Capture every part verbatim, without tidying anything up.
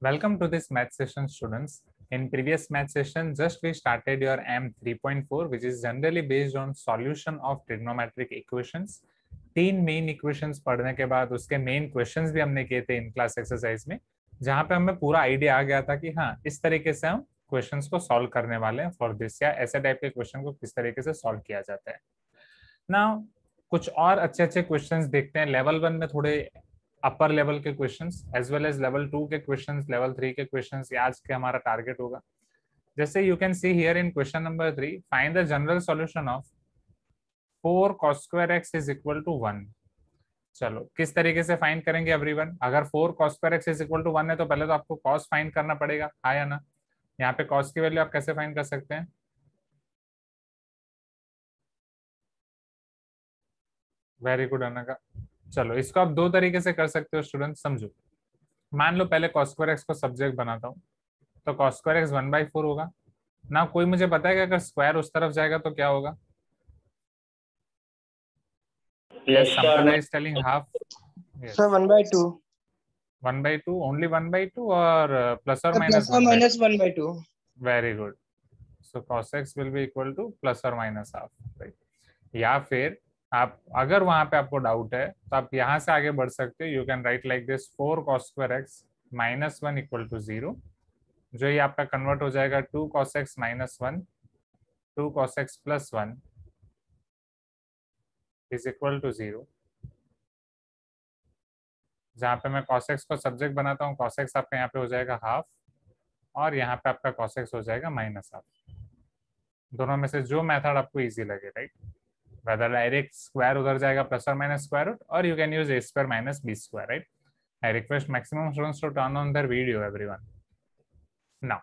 Welcome to this math session, students. In previous math session, just we started your M three point four, which is generally based on solution of trigonometric equations. तीन main equations पढ़ने के बाद उसके main questions भी हमने किए थे इन class exercise में, जहां पे हमें पूरा आइडिया आ गया था कि हाँ इस तरीके से हम क्वेश्चंस को सॉल्व करने वाले हैं फॉर दिस, या ऐसे टाइप के क्वेश्चन को किस तरीके से सॉल्व किया जाता है। नाउ कुछ और अच्छे अच्छे क्वेश्चंस देखते हैं। लेवल वन में थोड़े अपर लेवल के questions as well as level two के क्वेश्चंस, लेवल थ्री के क्वेश्चंस, आज के हमारा टारगेट होगा। जैसे you can see here in question number three, find the general solution of four cos square x is equal to one. चलो किस तरीके से फाइंड करेंगे एवरीवन? अगर four cos square x is equal to one है तो पहले तो आपको कॉस फाइंड करना पड़ेगा, हाँ या ना? यहाँ पे कॉस की वैल्यू आप कैसे फाइंड कर सकते हैं? Very good Anka. चलो इसको आप दो तरीके से कर सकते हो स्टूडेंट, समझो। मान लो पहले कॉस स्क्वायर एक्स को सब्जेक्ट बनाता हूँ, तो cos square x one by four होगा ना। कोई मुझे पता है कि अगर स्क्वायर उस तरफ जाएगा तो क्या होगा? Yes, Sampada sir. is telling half. Yes. Sir, one by two. One by two, only one by two, or uh, plus or Sir, minus plus or one by minus two? one by two. Very good. So cos x will be equal to plus or minus half, right? या फिर आप अगर वहां पे आपको doubt है तो आप यहाँ से आगे बढ़ सकते हो। You can write like this, four cos square x minus one equal to zero, जो ये आपका कन्वर्ट हो जाएगा two cos x minus one, two cos x plus one is equal to zero. जहाँ पे मैं cos x को subject बनाता हूँ, cos x आपका यहाँ पे हो जाएगा हाफ, और यहाँ पे आपका cos x हो जाएगा माइनस हाफ। दोनों में से जो मेथड आपको इजी लगे, राइट? वेदर डायरेक्ट स्क्वायर उधर जाएगा प्लस और माइनस स्क्वायर रूट, और you can use a square minus B square, right? I request maximum students to turn on their video everyone. Now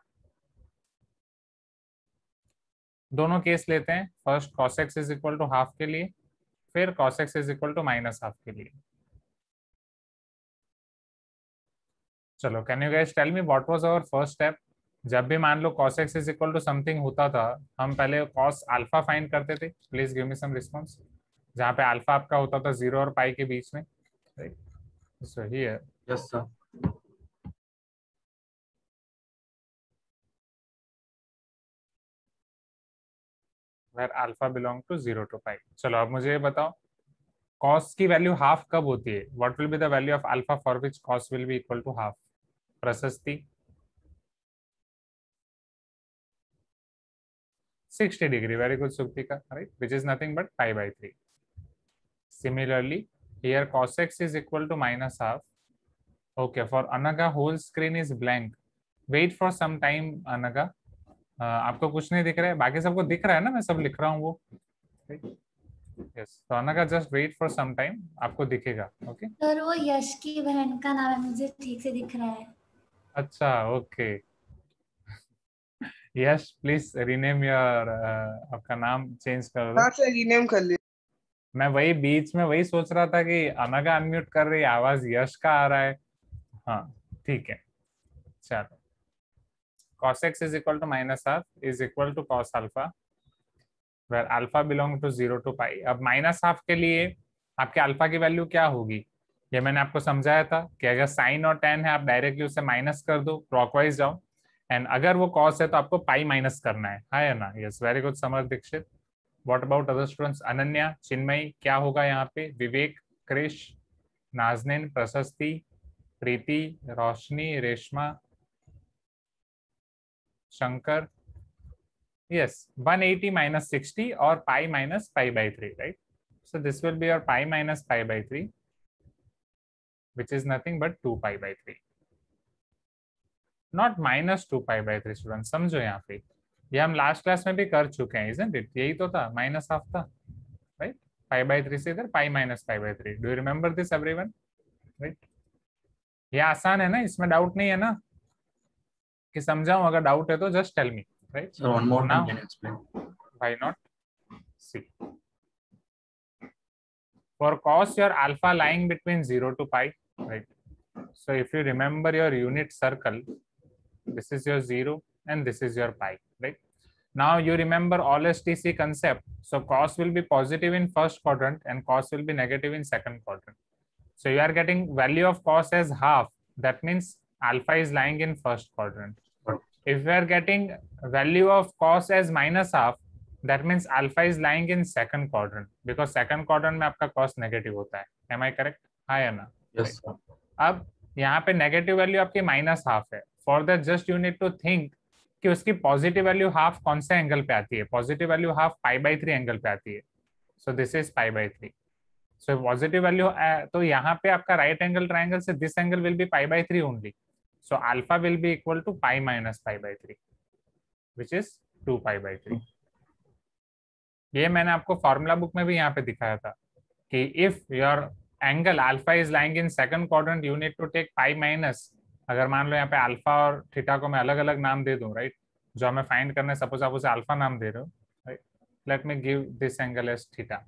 दोनों केस लेते हैं। First cos x is equal to half के लिए, फिर cos x is equal to minus half के लिए। चलो can you guys tell me what was our first step? जब भी मान लो cos x is equal to something होता था, हम पहले cos अल्फा फाइंड करते थे। Please give me some response. जहाँ पे अल्फा आपका होता था जीरो और पाई के बीच में, right? So here Yes, sir. Where alpha belong to zero to pi. चलो अब मुझे ये बताओ, cos की वैल्यू हाफ कब होती है? What will be the value of alpha for which cos will be equal to half? Prashasti sixty degree. Very good, Suktika. Right, which is nothing but pi by three. Similarly, here cos x is equal to minus half. Okay, for Anaga, whole screen is blank. Wait for some time, Anaga. uh, आपको कुछ नहीं दिख रहा है? बाकी सबको दिख रहा है ना? मैं सब लिख रहा हूँ वो, यस। तो Anka just wait for some time, आपको दिखेगा। Okay okay? सर वो यश की बहन का नाम है, मुझे ठीक से दिख रहा है। अच्छा, okay. Yash please rename your, आपका नाम चेंज कर दो। हाँ सर, रीनेम कर लिया। मैं वही बीच में वही सोच रहा था कि अनगा अनम्यूट कर रही, आवाज यश का आ रहा है। हाँ ठीक है, चलो। cos x is equal to minus half is equal to cos alpha, where alpha belong to zero to pi. अब माइनस हाफ के लिए आपके अल्फा की वैल्यू क्या होगी? ये मैंने आपको समझाया था कि अगर साइन और टेन है, आप डायरेक्टली उसे माइनस कर दो, क्लॉकवाइज जाओ। एंड अगर वो कॉस है तो आपको पाई माइनस करना है, हाँ या ना? Yes, very good Samar Dikshit. What about other students? Ananya, Chinmayi, क्या होगा यहाँ पे? विवेक, क्रिश, नाजनीन, प्रशस्ति, प्रीति, रोशनी, Reshma, Shankar. yes, one eighty minus sixty or pi minus pi by three, right? So this will be your pi minus pi by three, which is nothing but two pi by three, not minus two pi by three. students समझो यहाँ पे, ये हम last class में भी कर चुके हैं, isn't it? यही तो था, माइनस हाफ था, राइट? pi by three से इधर pi minus pi by three. Do you remember this everyone? right? ये आसान है ना, इसमें डाउट नहीं है ना कि समझाऊं? अगर डाउट है तो just tell me, right? Sir, one more Now, time, can you explain? why not? See, for cos your alpha lying between zero to pi, right? So if you remember your unit circle, this is your zero and this is your pi, right? Now you remember all S T C concept. So cos will be positive in first quadrant and cos will be negative in second quadrant. So you are getting value of cos as half. That means alpha is lying in first quadrant. If we are getting value of cos as minus half, that means alpha is lying in second quadrant, because second quadrant में आपका cos negative होता है. Am I correct? हाँ या ना? Yes, sir. अब यहाँ पे नेगेटिव वैल्यू आपकी माइनस हाफ है. For that just you need to think कि उसकी पॉजिटिव वैल्यू हाफ कौन से एंगल पे आती है. Positive value half pi by three angle पे आती है. So this is pi by three. So positive value, तो यहाँ पे आपका राइट एंगल ट्राइंगल से this angle will be pi by three only. So alpha will be equal to pi minus pi by three, which is two pi by three. ये मैंने आपको formula book में भी यहाँ पे दिखाया था कि if your angle alpha is lying in second quadrant, you need to take pi minus. अगर मान लो यहाँ पे अल्फा और थीटा को मैं अलग अलग नाम दे दूं, राइट, जो हमें फाइंड करना है, सपोज आप उसे अल्फा नाम दे रहे हो, right, let me give this angle as theta.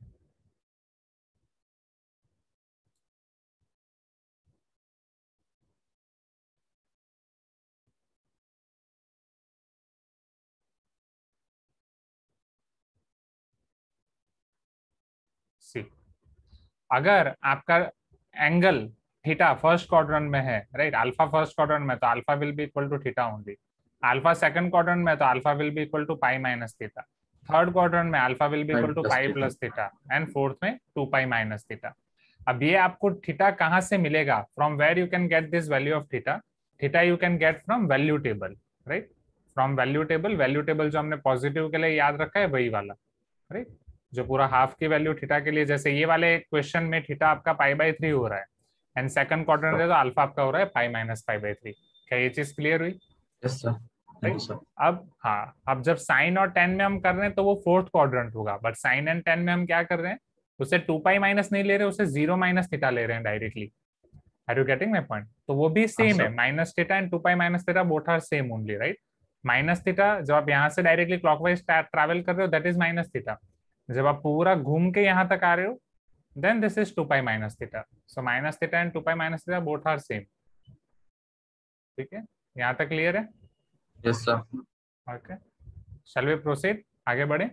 See, अगर आपका एंगल थीटा फर्स्ट क्वाड्रेंट में है, राइट, अल्फा फर्स्ट क्वाड्रेंट में, तो alpha will be equal to theta only. Alpha second quadrant में, तो alpha will be equal to pi minus theta. Third quadrant में alpha will be equal to pi plus theta, and fourth में two pi minus theta. अब ये आपको theta कहाँ से मिलेगा? From where you can get this value of theta? Theta you can get from value table, right, from value table. Value table जो हमने positive के लिए याद रखा है वही वाला, राइट, जो पूरा हाफ की वैल्यू थीटा के लिए, जैसे ये वाले क्वेश्चन में थीटा आपका पाई बाई थ्री हो रहा है एंड सेकंड क्वाड्रेंट है तो अल्फा आपका हो रहा है pi minus pi by three. क्या ये चीज क्लियर हुई? Yes, sir. Thank you, sir. अब हाँ, अब जब साइन और टेन में हम कर रहे हैं तो वो फोर्थ क्वाड्रेंट होगा, बट साइन एंड टेन में हम क्या कर रहे हैं, उसे टू पाई माइनस नहीं ले रहे, उसे जीरो माइनस थीटा ले रहे हैं directly. Are you getting my point? तो वो भी सेम है, minus theta and two pi minus theta both are same only, right. Minus theta जब आप यहाँ से डायरेक्टली क्लॉकवाइज ट्रैवल कर रहे हो, दैट इज माइनस थीटा. जब आप पूरा घूम के यहाँ तक आ रहे हो, then this is two pi minus theta. So minus theta and two pi minus theta both are same. ठीक है, यहाँ तक क्लियर है? Yes, sir. Okay. Shall we proceed? आगे बढ़े.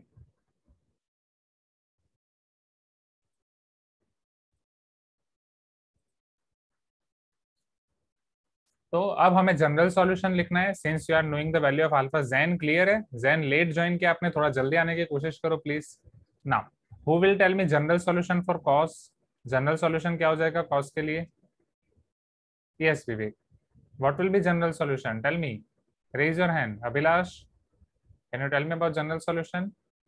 तो अब हमें जनरल सॉल्यूशन लिखना है. Since you are knowing the value of alpha, Jain clear है? जैन लेट ज्वाइन किया आपने, थोड़ा जल्दी आने की कोशिश करो please. Now who will tell me general solution for cos? General solution क्या हो जाएगा कॉस के लिए? Yes Vivek, what will be general solution? Tell me, raise your hand. Abhilash, can you tell me about general solution?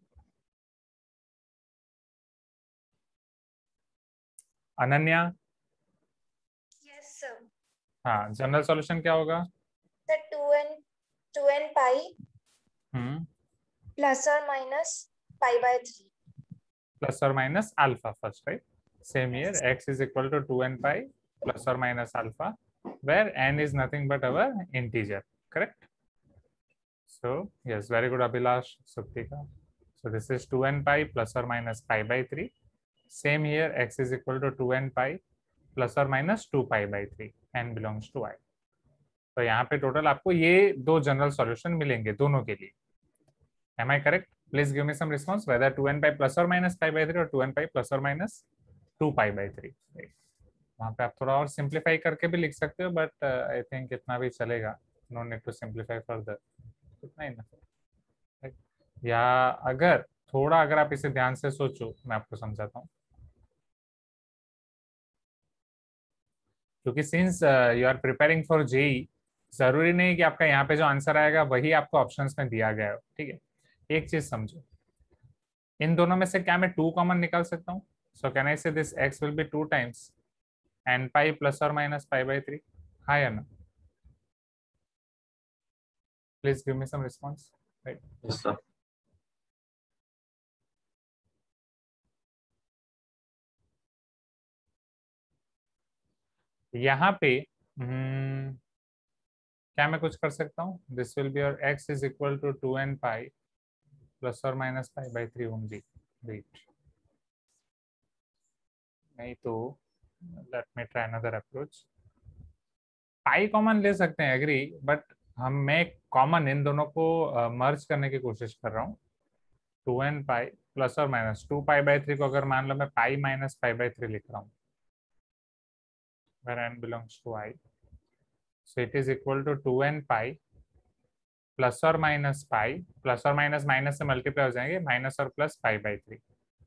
Ananya? Yes, sir. हाँ, general solution क्या होगा? The two n two n pi hmm, plus or minus pi by three. Plus और minus alpha first, right. Same here, x is equal to two n pi plus or minus alpha, where n is nothing but our integer, correct? So yes, very good Abhilash, Suptika. So this is two n pi plus or minus pi by three. Same here, x is equal to two n pi plus or minus two pi by three. n belongs to I. तो यहाँ पे total आपको ये दो general solution मिलेंगे दोनों के लिए. Am I correct? Please give me some response whether two n pi plus or minus pi by three or two n pi plus or minus two pi by three. Right. वहाँ पे आप थोड़ा और simplify करके भी लिख सकते हो, बट आई थिंक इतना भी चलेगा. No need to simplify further. इतना ही ना. right? या अगर थोड़ा अगर आप इसे ध्यान से सोचो, मैं आपको समझाता हूँ. क्योंकि since you are preparing for JEE, जरूरी नहीं कि आपका यहाँ पे जो आंसर आएगा वही आपको ऑप्शंस में दिया गया हो. ठीक है, एक चीज समझो, इन दोनों में से क्या मैं टू कॉमन निकाल सकता हूँ? सो can I say this x will be two times n pi plus और माइनस पाई बाई थ्री. हाँ या ना? Please give me some response. Right, Yes, sir. यहाँ पे hmm, क्या मैं कुछ कर सकता हूँ? दिस विल बी और x is equal to two n pi plus और minus pi by three only. Wait, नहीं तो let me try another approach. Pi common ले सकते हैं, एग्री, बट हम मैं कॉमन इन दोनों को मर्ज uh, करने की कोशिश कर रहा हूँ. टू एन पाई प्लस और minus two pi by three को अगर मान लो मैं pi minus pi by three लिख रहा हूँ, where n belongs to I, so it is equal to two n pi plus और माइनस पाई, प्लस और माइनस माइनस से मल्टीप्लाई हो जाएंगे, माइनस और प्लस पाई बाई थ्री।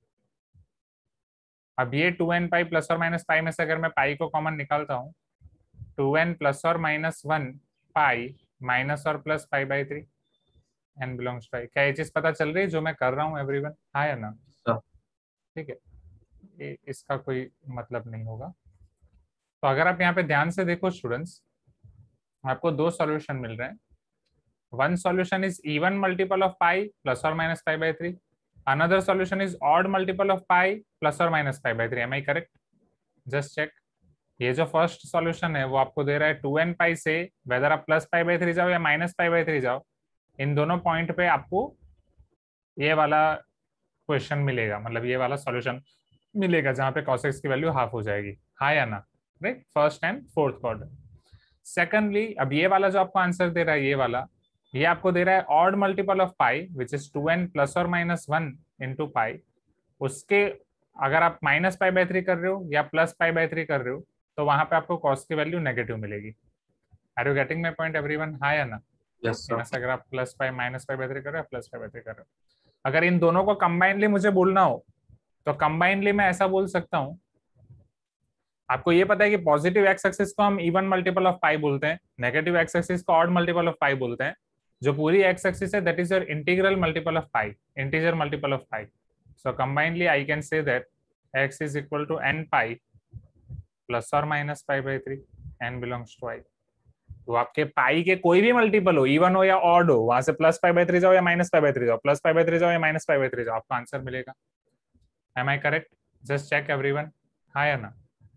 अब ये टू एन पाई प्लस और माइनस पाई में से अगर मैं पाई को कॉमन निकालता हूँ, टू एन प्लस और माइनस वन पाई माइनस और plus pi by three, n belongs to I. क्या ये चीज पता चल रही है जो मैं कर रहा हूँ एवरीवन? हाँ या ना? ठीक है, ये इसका कोई मतलब नहीं होगा। तो अगर आप यहाँ पे ध्यान से देखो स्टूडेंट्स, आपको दो सॉल्यूशन मिल रहे हैं। One solution is even multiple of pi plus और minus pi by three, another solution is odd multiple of pi plus और minus pi by three. Am I correct? Just check. ये जो first solution है वो आपको दे रहा है टू एन पाई से, वेदर आप प्लस पाई बाई थ्री जाओ या माइनस पाई बाई थ्री जाओ, इन दोनों पॉइंट पे आपको ये वाला क्वेश्चन मिलेगा, मतलब ये वाला सॉल्यूशन मिलेगा जहां पे cos x की वैल्यू हाफ हो जाएगी। हाँ या ना? Right, first and fourth order. Secondly, अब ये वाला जो आपको आंसर दे रहा है, ये वाला ये आपको दे रहा है odd multiple of pi which is two n plus और माइनस वन इंटू पाई। उसके अगर आप माइनस पाई बाई थ्री कर रहे हो या प्लस पाई बाई थ्री कर रहे हो तो वहां पे आपको कॉस की वैल्यू नेगेटिव मिलेगी। Are you getting my point everyone? हाँ या ना? Yes sir. अगर आप plus pi minus pi by three कर रहे हो, प्लस पाई बाई थ्री कर रहे हो, अगर इन दोनों को कंबाइनली मुझे बोलना हो तो कंबाइनली मैं ऐसा बोल सकता हूं, आपको ये पता है कि पॉजिटिव एक्स एक्सिस को हम इवन मल्टीपल ऑफ पाई बोलते हैं, नेगेटिव एक्स एक्सिस को ऑड मल्टीपल ऑफ पाई बोलते हैं, जो पूरी एक्स एक्सिस है that is your integral multiple of pi, integer multiple of pi. So combinedly I can say that x is equal to n pi plus और minus pi by three, n belongs to I. तो आपके पाई के कोई भी multiple हो, even हो या odd हो, वहां से प्लस पाई बाई थ्री जाओ या माइनस पाई बाई थ्री जाओ, प्लस पाई बाई थ्री जाओ या माइनस पाई बाई थ्री जाओ, आपको आंसर मिलेगा। Am I correct? Just check everyone, हाँ या ना?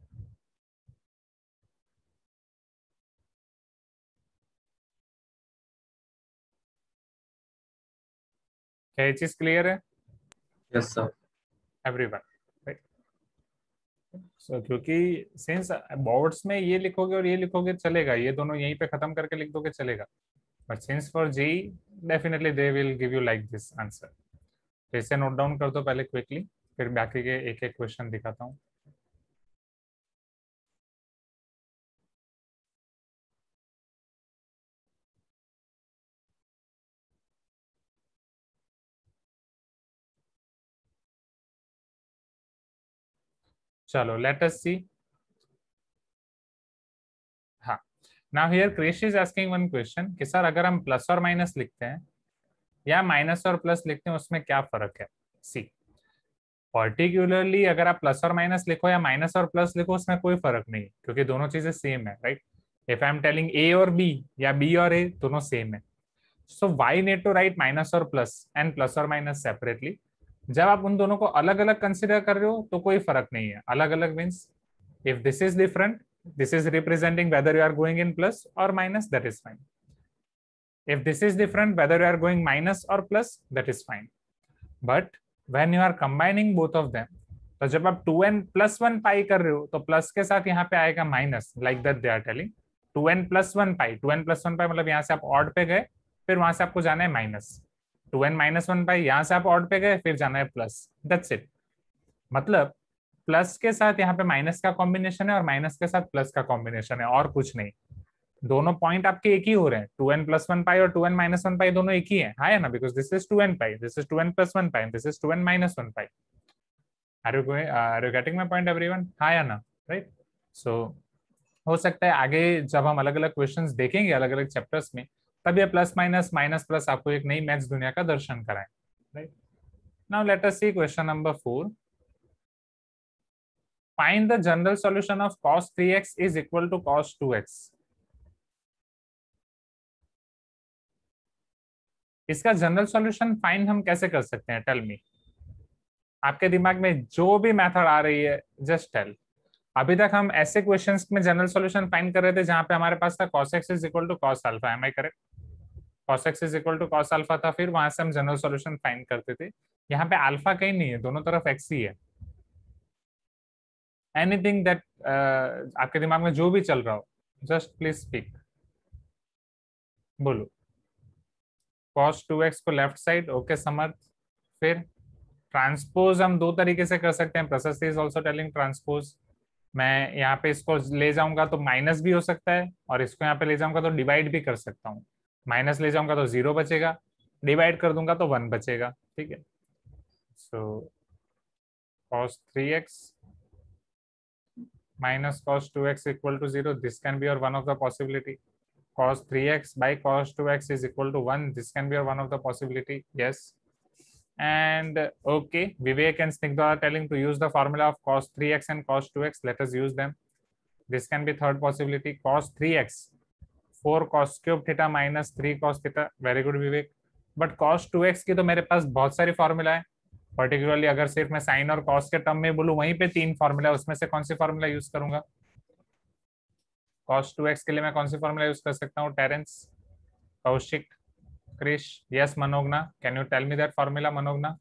क्या ये चीज क्लियर है yes sir. Everyone? Right. So क्योंकि सिंस बोर्ड्स में ये लिखोगे और ये लिखोगे चलेगा, ये दोनों यहीं पे खत्म करके लिख दोगे चलेगा, but since for JEE definitely they will give you like this answer. तो इसे नोट डाउन कर दो पहले क्विकली, फिर बाकी के एक एक क्वेश्चन दिखाता हूँ। चलो लेट अस सी। हाँ, now here Krish is asking one question कि सर अगर हम प्लस और माइनस लिखते हैं या माइनस और प्लस लिखते हैं उसमें क्या फर्क है? सी, पर्टिकुलरली अगर आप प्लस और माइनस लिखो या माइनस और प्लस लिखो उसमें कोई फर्क नहीं, क्योंकि दोनों चीजें सेम है, right? If I am telling A और बी या बी और ए, दोनों सेम है। So why need to write minus और प्लस एंड प्लस और माइनस सेपरेटली? जब आप उन दोनों को अलग अलग कंसिडर कर रहे हो तो कोई फर्क नहीं है। अलग अलग means if this is different, this is representing whether you are going in plus or minus, that is fine. If this is different, whether you are going minus or plus, that is fine. But when you are combining both of them, तो जब आप two n plus one pi कर रहे हो तो plus के साथ यहाँ पे आएगा minus, like that they are telling two n plus one pi. Two n plus one pi मतलब यहाँ से आप ऑड पे गए, फिर वहां से आपको जाना है minus. Two n minus one pi, यहाँ से आप ऑड पे गए, फिर जाना है प्लस, दैट्स इट। मतलब प्लस के साथ यहाँ पे माइनस का कॉम्बिनेशन है और माइनस के साथ प्लस का कॉम्बिनेशन है, और कुछ नहीं। दोनों पॉइंट आपके एक ही हो रहे हैं, two n plus one pi और two n minus one pi दोनों एक ही है, हाँ ना? Because this is two n pi, this is two n plus one pi, this is two n minus one pi. Are you going, are you getting my point everyone? हाँ या ना? Right. सो हो सकता है आगे जब हम अलग अलग क्वेश्चंस देखेंगे अलग अलग चैप्टर्स में, तब ये प्लस माइनस माइनस प्लस आपको एक नई मैथ्स दुनिया का दर्शन कराएं, right? Now let us see question number four. Find the general solution of cos three x is equal to cos two x. इसका जनरल सॉल्यूशन फाइंड हम कैसे कर सकते हैं? टेल मी, आपके दिमाग में जो भी मेथड आ रही है जस्ट टेल। अभी तक हम ऐसे क्वेश्चंस में जनरल सॉल्यूशन फाइंड कर रहे थे जहां पे हमारे पास था cos x is equal to cos alpha, am I correct? cos x is equal to cos alpha था, फिर वहां से हम जनरल सॉल्यूशन फाइंड करते थे। यहाँ पे अल्फा कहीं नहीं है, दोनों तरफ x ही है। एनीथिंग दैट uh, आपके दिमाग में जो भी चल रहा हो, जस्ट प्लीज स्पीक, बोलो। cos टू एक्स को लेफ्ट साइड, ओके समर्थ। फिर ट्रांसपोज हम दो तरीके से कर सकते हैं, प्रशस्ति इज आल्सो टेलिंग ट्रांसपोज। मैं यहाँ पे इसको ले जाऊंगा तो माइनस भी हो सकता है, और इसको यहाँ पे ले जाऊंगा तो डिवाइड भी कर सकता हूँ। माइनस ले जाऊंगा तो जीरो बचेगा, डिवाइड कर दूंगा तो वन बचेगा, ठीक है। सो cos three x minus cos two x equal to zero, this can be your one of the possibility. Cos three x by cos two x is equal to one, this can be your one of the possibility. Yes. And okay, Vivek and Snigdha are telling to use the formula of cos three x and cos two x. Let us use them. This can be third possibility. Cos three x, four cos cube theta minus three cos theta. Very good Vivek. But cos two x की तो मेरे पास बहुत सारी formula है, particularly अगर सिर्फ मैं sign और कॉस के टर्म में बोलूं वहीं पे तीन फॉर्मूला, उसमें से कौन सी फॉर्मूला यूज करूंगा? cos टू एक्स के लिए मैं कौन सी फॉर्मूला यूज कर सकता हूं? Terence, Kaushik, Krish, yes Manogna, can you tell me that formula Manogna?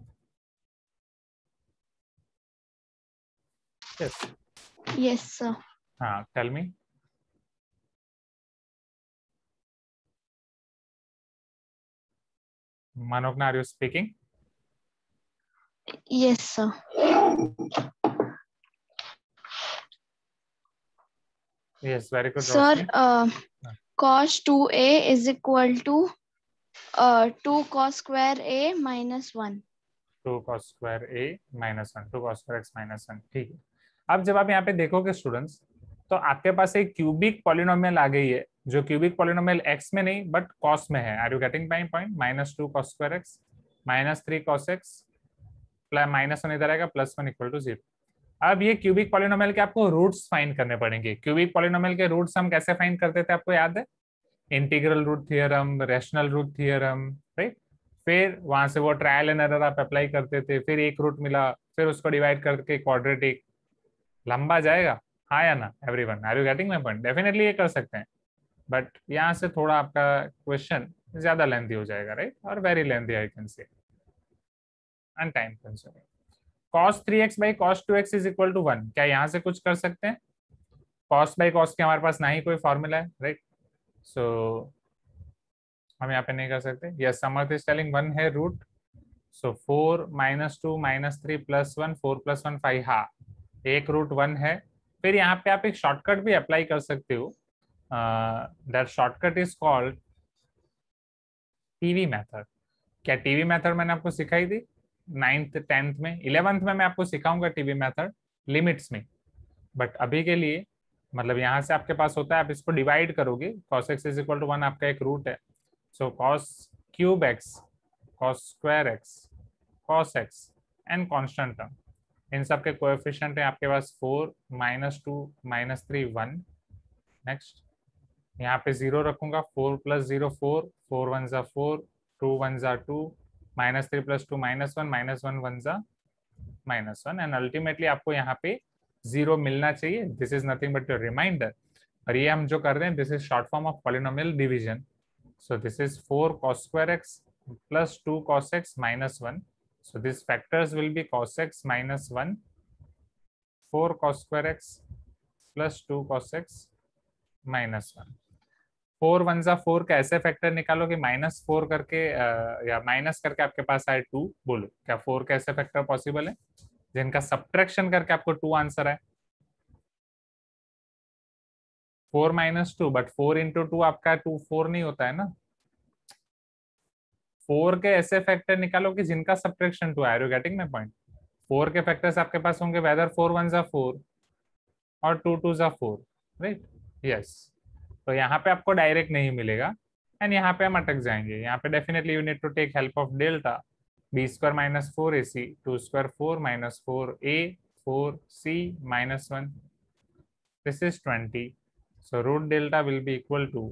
Yes Yes, sir. हाँ, tell me. Manogna, are you speaking? Yes, sir. Yes, very good. Sir, Roshni. uh, cos two a is equal to uh, two cos square a minus one. Two cos square a minus one, two cos square x minus one, ठीक है। अब जब आप यहाँ पे देखोगे students, तो आपके पास एक क्यूबिक पॉलिनोमियल आ गई है, जो क्यूबिक पॉलिनोमियल x में नहीं बट cos में है। Are you getting my point? Minus two cos square x minus three cos x plus minus one इधर आएगा, plus one equal to zero. अब ये क्यूबिक पॉलिनोमियल के आपको रूट्स फाइंड करने पड़ेंगे। क्यूबिक पॉलिनोमियल के रूट्स हम कैसे फाइंड करते थे, आपको याद है? Integral root theorem, rational root theorem, right. फिर वहां से वो ट्रायल एंड एरर आप अप्लाई करते थे, फिर एक रूट मिला, फिर उसको डिवाइड करके क्वाड्रेटिक, लंबा जाएगा, हाँ या ना everyone? Are you getting my point? Definitely ये कर सकते हैं, बट यहाँ से थोड़ा आपका क्वेश्चन ज्यादा लेंथी हो जाएगा, राइट, और very lengthy I can say, and time consuming. cos three x by cos two x is equal to one, क्या यहाँ से कुछ कर सकते हैं? cos by cos के हमारे पास ना ही कोई फॉर्मूला है, राइट, सो हम यहाँ पे नहीं कर सकते। Yes, Samarth is telling one है root, so four minus two minus three plus one, four plus one five, हाँ एक रूट वन है। फिर यहाँ पे आप एक शॉर्टकट भी अप्लाई कर सकते हो, that shortcut is called TV method. क्या टीवी मेथड मैंने आपको सिखाई थी नाइन्थ टेंथ में? इलेवेंथ में मैं आपको सिखाऊंगा टीवी मेथड लिमिट्स में, बट अभी के लिए मतलब यहाँ से आपके पास होता है, आप इसको डिवाइड करोगे, cos x is equal to one आपका एक रूट है, सो cos cube x, cos square x, cos x and constant term, इन सब के कोएफिशिएंट है आपके पास four minus two minus three one. Next यहाँ पे जीरो रखूंगा, four plus zero four, four one जा फोर, टू वन जा two, minus three plus two minus one, minus one one जा माइनस वन, एंड अल्टीमेटली आपको यहाँ पे zero मिलना चाहिए। This is nothing but your reminder, और ये हम जो कर रहे हैं this is short form of polynomial division. So this is four cos square x plus two cos x minus one, so these factors will be cos x minus one, four cos square x plus two cos x minus one. Four one जा four का ऐसे factor निकालोगे minus four करके आ, या minus करके आपके पास आए to. बोलो क्या फोर का ऐसे फैक्टर पॉसिबल है जिनका सब्ट्रैक्शन करके आपको टू आंसर है? Four minus two, but four into two आपका टू फोर नहीं होता है ना। फोर के ऐसे फैक्टर निकालो कि जिनका सब्ट्रैक्शन टू है। Are you getting my point? Four के फैक्टर्स आपके पास होंगे वेदर फोर वन जा फोर और टू टू जा फोर, राइट। यस, तो यहाँ पे आपको डायरेक्ट नहीं मिलेगा, एंड यहाँ पे हम अटक जाएंगे। यहाँ पे definitely you need to take help of delta, B square minus four A C, two square four minus four A, four C minus one, this is twenty, so root delta will be equal to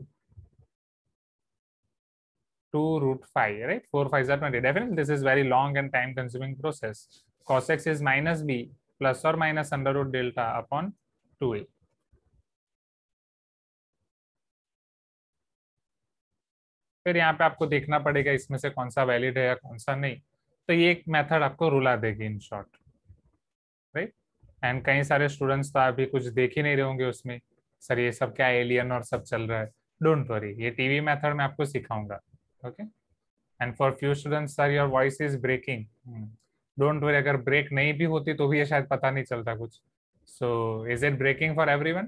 two root five, right? four five are twenty. Definitely this is very long and time consuming process. Cos x is minus b plus or minus under root delta upon two A. फिर यहाँ पे आपको देखना पड़ेगा इसमें से कौन सा वैलिड है या कौन सा नहीं, तो ये एक मेथड आपको रुला देगी इन शॉर्ट, राइट। एंड कई सारे स्टूडेंट्स तो अभी कुछ देख ही नहीं रहे होंगे उसमें, सर ये सब क्या एलियन और सब चल रहा है। डोंट वरी, ये टीवी मेथड में आपको सिखाऊंगा, okay. And for few students sir your voice is breaking, don't worry, अगर ब्रेक नहीं भी होती तो भी ये शायद पता नहीं चलता कुछ। So is it breaking for everyone?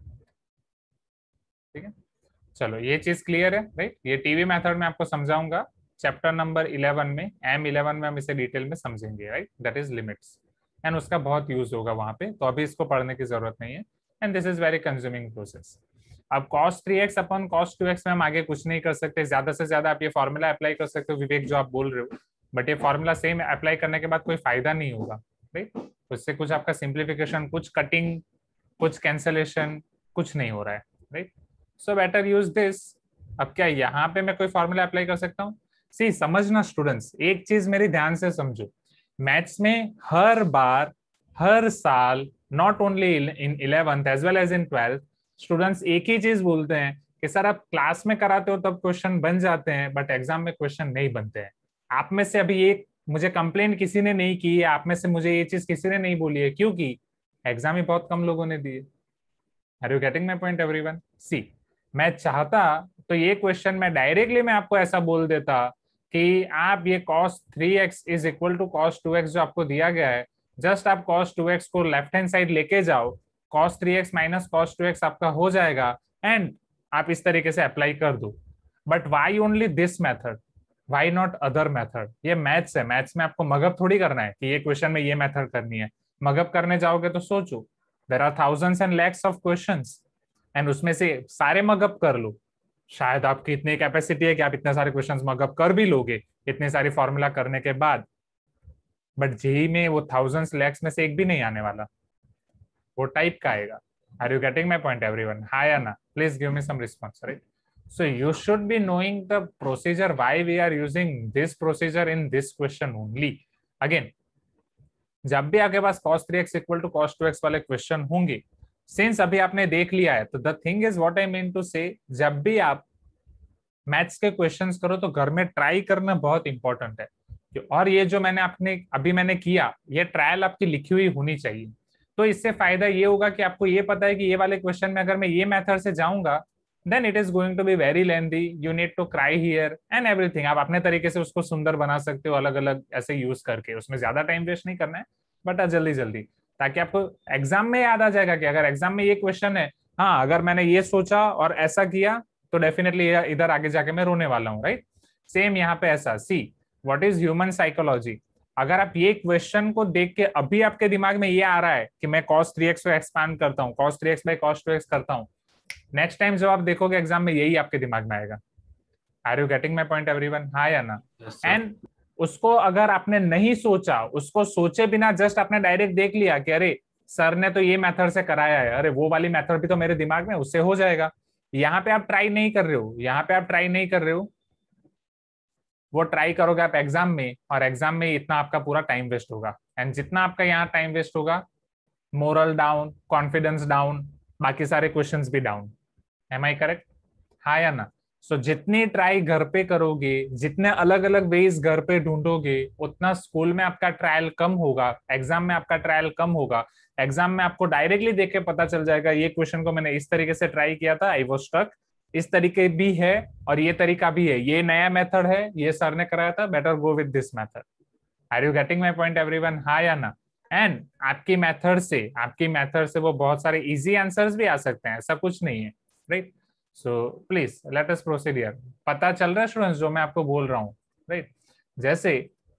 ठीक है, चलो ये चीज क्लियर है राइट। ये टीवी मेथड में आपको समझाऊंगा चैप्टर नंबर इलेवन में, एम इलेवन में हम इसे डिटेल में समझेंगे right, that is limits, and उसका बहुत यूज होगा वहां पे, तो अभी इसको पढ़ने की जरूरत नहीं है, and this is very consuming process. अब cos three x upon cos two x में हम आगे कुछ नहीं कर सकते, ज्यादा से ज्यादा आप ये फॉर्मूला अप्लाई कर सकते हो विवेक जो आप बोल रहे हो, बट ये फॉर्मूला सेम अप्लाई करने के बाद कोई फायदा नहीं होगा राइट, उससे कुछ आपका सिंप्लीफिकेशन, कुछ कटिंग, कुछ कैंसलेशन, कुछ नहीं हो रहा है right. So better use this. अब क्या यहाँ पे मैं कोई फॉर्मूला अप्लाई कर सकता हूँ? सी समझना स्टूडेंट्स, एक चीज मेरी ध्यान से समझो, मैथ्स में हर बार, हर साल, not only in eleventh as well as in twelfth, students एक ही चीज बोलते हैं कि सर आप क्लास में कराते हो तब क्वेश्चन बन जाते हैं, बट एग्जाम में क्वेश्चन नहीं बनते हैं। आप में से अभी एक मुझे कंप्लेंट किसी ने नहीं की है, आप में से मुझे ये चीज किसी ने नहीं बोली है, क्योंकि एग्जाम ही बहुत कम लोगों ने दिए। Are you getting my point everyone? See मैं चाहता तो ये क्वेश्चन मैं डायरेक्टली मैं आपको ऐसा बोल देता कि आप ये cos three x is equal to cos two x जो आपको दिया गया है, जस्ट आप cos टू एक्स को लेफ्ट हैंड साइड लेके जाओ, cos three x minus cos two x आपका हो जाएगा, एंड आप इस तरीके से अप्लाई कर दो। But why only this method, why not other method? ये मैथ्स है, मैथ्स में आपको मगअप थोड़ी करना है कि ये क्वेश्चन में ये मेथड करनी है। मगअप करने जाओगे तो सोचो, there are thousands and lakhs of questions, and उसमें से सारे मगअप कर लो। शायद आपकी इतनी कैपेसिटी है कि आप इतने सारे क्वेश्चंस मगअप कर भी लोगे इतने सारी फॉर्मूला करने के बाद, बट जेई में वो थाउजेंड्स लैक्स में से एक भी नहीं आने वाला, वो टाइप का आएगा। Are you getting my point everyone? हाँ या ना? Please give me some response right. So you should be knowing the procedure, why we are using this procedure in this question only. Again, जब भी आपके पास cos three x equal to cos two x वाले question होंगे, since अभी आपने देख लिया है, तो the thing is what I mean to say, जब भी आप मैथ्स के क्वेश्चंस करो तो घर में ट्राई करना बहुत इंपॉर्टेंट है। और ये जो मैंने आपने अभी मैंने किया, ये ट्रायल आपकी लिखी हुई होनी चाहिए, तो इससे फायदा ये होगा कि आपको ये पता है कि ये वाले क्वेश्चन में अगर मैं ये मेथड से जाऊंगा then it is going to be very lengthy, you need to cry here and everything. आप अपने तरीके से उसको सुंदर बना सकते हो अलग अलग ऐसे यूज करके, उसमें ज्यादा टाइम वेस्ट नहीं करना है, बट जल्दी जल्दी, ताकि आपको एग्जाम में याद आ जाएगा कि अगर एग्जाम में ये क्वेश्चन है, हाँ अगर मैंने ये सोचा और ऐसा किया तो डेफिनेटली इधर आगे जाके मैं रोने वाला हूँ राइट। सेम यहाँ पे ऐसा, see what is human psychology, अगर आप ये क्वेश्चन को देख के अभी आपके दिमाग में ये आ रहा है कि मैं cos थ्री एक्स को एक्सपांड करता हूँ, cos three x by cos two x करता हूँ, नेक्स्ट टाइम जब आप देखोगे एग्जाम में यही आपके दिमाग में आएगा। Are you getting my point everyone? हाँ या ना? एंड उसको अगर आपने नहीं सोचा, उसको सोचे बिना जस्ट आपने डायरेक्ट देख लिया कि अरे सर ने तो ये मेथड से कराया है, अरे वो वाली मेथड भी तो मेरे दिमाग में, उससे हो जाएगा। यहाँ पे आप ट्राई नहीं कर रहे हो, यहाँ पे आप ट्राई नहीं कर रहे हो, वो ट्राई करोगे आप एग्जाम में, और एग्जाम में इतना आपका पूरा टाइम वेस्ट होगा, एंड जितना आपका यहाँ टाइम वेस्ट होगा, मोरल डाउन, कॉन्फिडेंस डाउन, बाकी सारे क्वेश्चंस भी डाउन। M I correct? हाँ या ना? सो so, जितनी ट्राई घर पे करोगे, जितने अलग अलग वेज घर पे ढूंढोगे, उतना स्कूल में आपका ट्रायल कम होगा, एग्जाम में आपका ट्रायल कम होगा। एग्जाम में आपको डायरेक्टली देख के पता चल जाएगा ये क्वेश्चन को मैंने इस तरीके से ट्राई किया था, आई वाज स्टक, इस तरीके भी है और ये तरीका भी है, ये नया मेथड है, ये सर ने कराया था, better go with this method. Are you getting my point everyone? हाँ या ना? एंड आपकी मेथड से आपकी मेथड से वो बहुत सारे इजी आंसर्स भी आ सकते हैं, ऐसा कुछ नहीं है right. So please let us proceed here. पता चल रहा है स्टूडेंट्स जो मैं आपको बोल रहा हूँ राइट? जैसे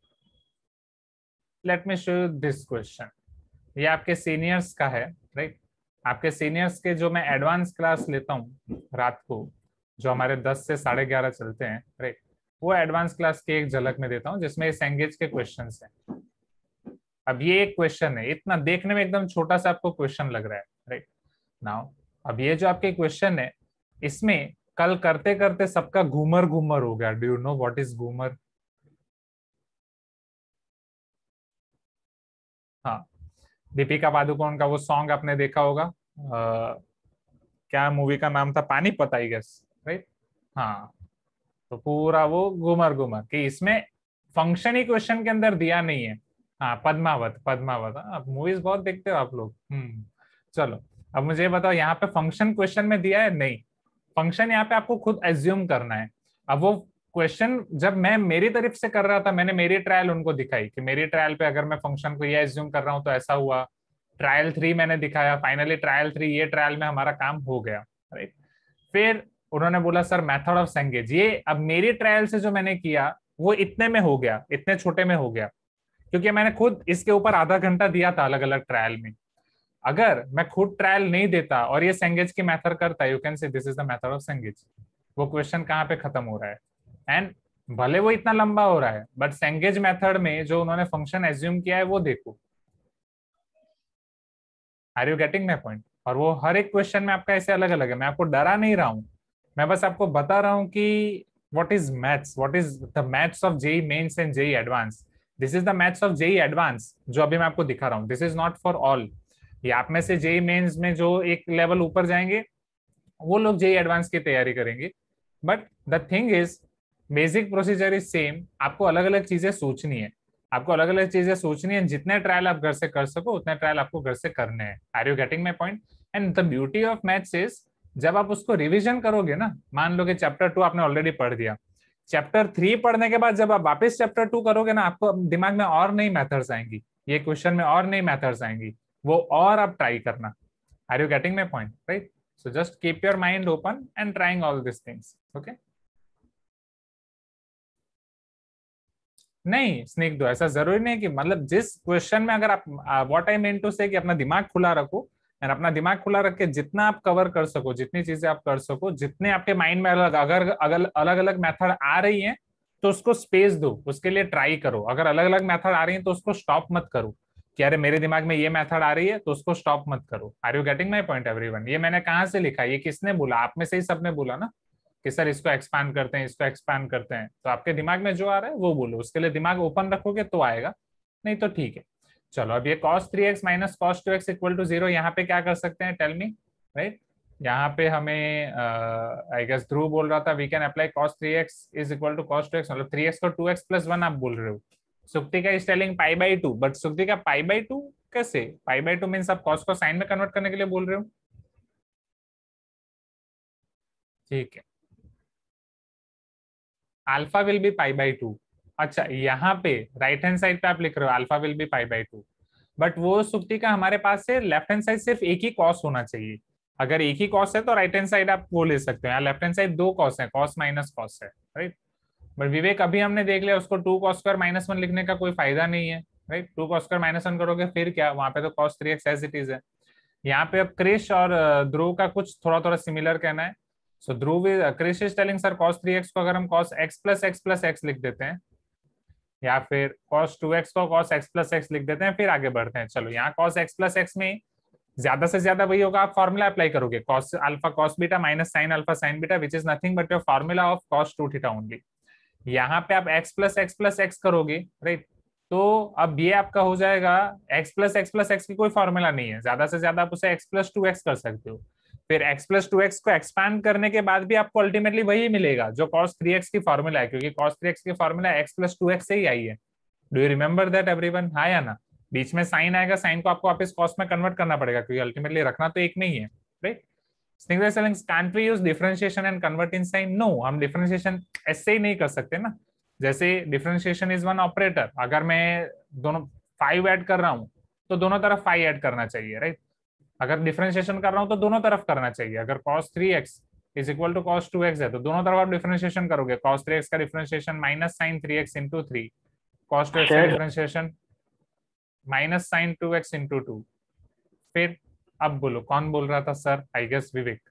let me show you this question, ये आपके सीनियर्स का है राइट। आपके सीनियर्स के जो मैं एडवांस क्लास लेता हूँ रात को, जो हमारे दस से साढ़े ग्यारह चलते हैं राइट, वो एडवांस क्लास के एक झलक में देता हूँ जिसमें इस एंगेज के क्वेश्चंस हैं। अब ये एक क्वेश्चन है, इतना देखने में एकदम छोटा सा आपको क्वेश्चन लग रहा है राइट। नाउ अब ये जो आपके क्वेश्चन है, इसमें कल करते करते सबका घूमर घूमर हो गया। Do you know what is Ghoomar? हाँ, दीपिका पादुकोण का वो सॉन्ग आपने देखा होगा, आ, क्या मूवी का नाम था, पानीपत आई गेस राइट। हाँ, तो पूरा वो घूमर घूमर कि इसमें फंक्शन ही क्वेश्चन के अंदर दिया नहीं है। हाँ, पद्मावत पद्मावत आप मूवीज बहुत देखते हो आप लोग। हम्म चलो अब मुझे बताओ, यहाँ पे फंक्शन क्वेश्चन में दिया है? नहीं, फंक्शन यहाँ पे आपको खुद एज्यूम करना है। अब वो क्वेश्चन जब मैं मेरी तरफ से कर रहा था, मैंने मेरी ट्रायल उनको दिखाई कि मेरी ट्रायल पे अगर मैं फंक्शन को ये एज्यूम कर रहा हूँ तो ऐसा हुआ, ट्रायल थ्री मैंने दिखाया, फाइनली ट्रायल थ्री, ये ट्रायल में हमारा काम हो गया, राइट। फिर उन्होंने बोला सर मेथड ऑफ सेंगेज, ये अब मेरी ट्रायल से जो मैंने किया वो इतने में हो गया, इतने छोटे में हो गया, क्योंकि मैंने खुद इसके ऊपर आधा घंटा दिया था अलग अलग ट्रायल में। अगर मैं खुद ट्रायल नहीं देता और ये सेंगेज की मेथड करता, you can say this is the method of Cengage, वो क्वेश्चन कहाँ पे खत्म हो रहा है। एंड भले वो इतना लंबा हो रहा है, बट सेंगेज मेथड में जो उन्होंने फंक्शन एज्यूम किया है वो देखो, are you getting my point. और वो हर एक क्वेश्चन में आपका ऐसे अलग अलग है, मैं आपको डरा नहीं रहा हूँ, मैं बस आपको बता रहा हूँ कि what is maths, what is the maths of JEE Mains and JEE advance. This is the maths of JEE advance जो अभी मैं आपको दिखा रहा हूँ, this is not for all. ये आप में से जेई मेंस में जो एक लेवल ऊपर जाएंगे वो लोग जेई एडवांस की तैयारी करेंगे, but the thing is basic procedure is same. आपको अलग अलग चीजें सोचनी है, आपको अलग अलग चीजें सोचनी है, जितने ट्रायल आप घर से कर सको उतने ट्रायल आपको घर से करने हैं। Are you getting my point. And the beauty of maths is जब आप उसको रिवीजन करोगे ना, मान लो कि चैप्टर टू आपने ऑलरेडी पढ़ दिया, चैप्टर थ्री पढ़ने के बाद जब आप वापस चैप्टर टू करोगे ना, आपको दिमाग में और नई मेथड्स आएंगी, ये क्वेश्चन में और नई मेथड्स आएंगी, वो और आप ट्राई करना। Are you getting my point, right. So just keep your mind open and trying all this things, okay. नहीं स्नेक दो, ऐसा जरूरी नहीं कि मतलब जिस क्वेश्चन में अगर आप व्हाट आई मीन टू से कि अपना दिमाग खुला रखो, एंड अपना दिमाग खुला रख के जितना आप कवर कर सको, जितनी चीजें आप कर सको, जितने आपके माइंड में अलग अगर अगर अलग अलग मेथड आ रही हैं तो उसको स्पेस दो, उसके लिए ट्राई करो। अगर अलग अलग मेथड आ रही हैं तो उसको स्टॉप मत करो कि अरे मेरे दिमाग में ये मेथड आ रही है तो उसको स्टॉप मत करो। Are you getting my point everyone. ये मैंने कहाँ से लिखा, ये किसने बोला, आप में से ही सबने बोला ना कि सर इसको एक्सपांड करते हैं, इसको एक्सपांड करते हैं, तो आपके दिमाग में जो आ रहा है वो बोलो, उसके लिए दिमाग ओपन रखोगे तो आएगा, नहीं तो ठीक है। चलो अब ये cos three x minus cos two x equal to zero, यहाँ पे क्या कर सकते हैं, टेल मी, राइट। यहाँ पे हमें आई गेस ध्रुव बोल रहा था we can apply cos three x is equal to cos two x, मतलब थ्री एक्स को टू एक्स प्लस वन आप बोल रहे हो। सुक्ति का is telling pi by two, but Sukti का पाई बाई टू कैसे, पाई बाई टू मीन्स आप cos को साइन में कन्वर्ट करने के लिए बोल रहे हो, ठीक है। Alpha will be pi by two, अच्छा यहाँ पे राइट हैंड साइड पे आप लिख रहे हो alpha will be pi by two, but वो सुक्ति का हमारे पास से लेफ्ट हैंड साइड सिर्फ एक ही कॉस होना चाहिए। अगर एक ही कॉस है तो राइट हैंड साइड आप वो ले सकते हो, यहाँ लेफ्ट हैंड साइड दो कॉस है, कॉस माइनस कॉस है, राइट। बट विवेक अभी हमने देख लिया उसको two cos square minus one लिखने का कोई फायदा नहीं है, right. Two cos square minus one करोगे फिर क्या, वहां पे तो cos three x as it is है। यहाँ पे अब क्रिश और ध्रुव का कुछ थोड़ा थोड़ा सिमिलर कहना है। So Dhruv Krish is telling sir cos three x को अगर हम cos x plus x plus x लिख देते हैं, या फिर cos टू एक्स को cos x प्लस एक्स लिख देते हैं, फिर आगे बढ़ते हैं। चलो यहाँ cos x प्लस एक्स में ज्यादा से ज्यादा वही होगा, आप फॉर्मूला अप्लाई करोगे cos alpha cos beta minus sine alpha sine beta which is nothing but your formula of cos two theta only. यहाँ पे आप x plus x plus x करोगे, राइट। तो अब ये आपका हो जाएगा x plus x plus x की कोई फॉर्मूला नहीं है, ज्यादा से ज्यादा आप उसे x प्लस टू एक्स कर सकते हो। फिर x प्लस टू एक्स को एक्सपैंड करने के बाद भी आपको अल्टीमेटली वही मिलेगा जो cos थ्री एक्स की फॉर्मूला है, क्योंकि cos थ्री एक्स की formula x plus two x से ही आई है। Do you remember that everyone, हाँ या ना। बीच में साइन आएगा, साइन को आपको वापस cos में कन्वर्ट करना पड़ेगा क्योंकि अल्टीमेटली रखना तो एक में ही है, right. Can't we use differentiation and convert in sine, no, हम डिफरेंशिएशन ऐसे ही नहीं कर सकते ना। जैसे डिफरेंशिएशन इज वन ऑपरेटर, अगर मैं दोनों फाइव ऐड कर रहा हूँ तो दोनों तरफ फाइव ऐड करना चाहिए, राइट। अगर डिफरेंशिएशन कर रहा हूं तो दोनों तरफ करना चाहिए। अगर cos three x is equal to cos two x है तो दोनों तरफ आप डिफरेंशिएशन करोगे, cos थ्री एक्स का differentiation minus sine three x into three, cos two x का differentiation minus sine two x into two. फिर अब बोलो कौन बोल रहा था सर, आई गेस विवेक।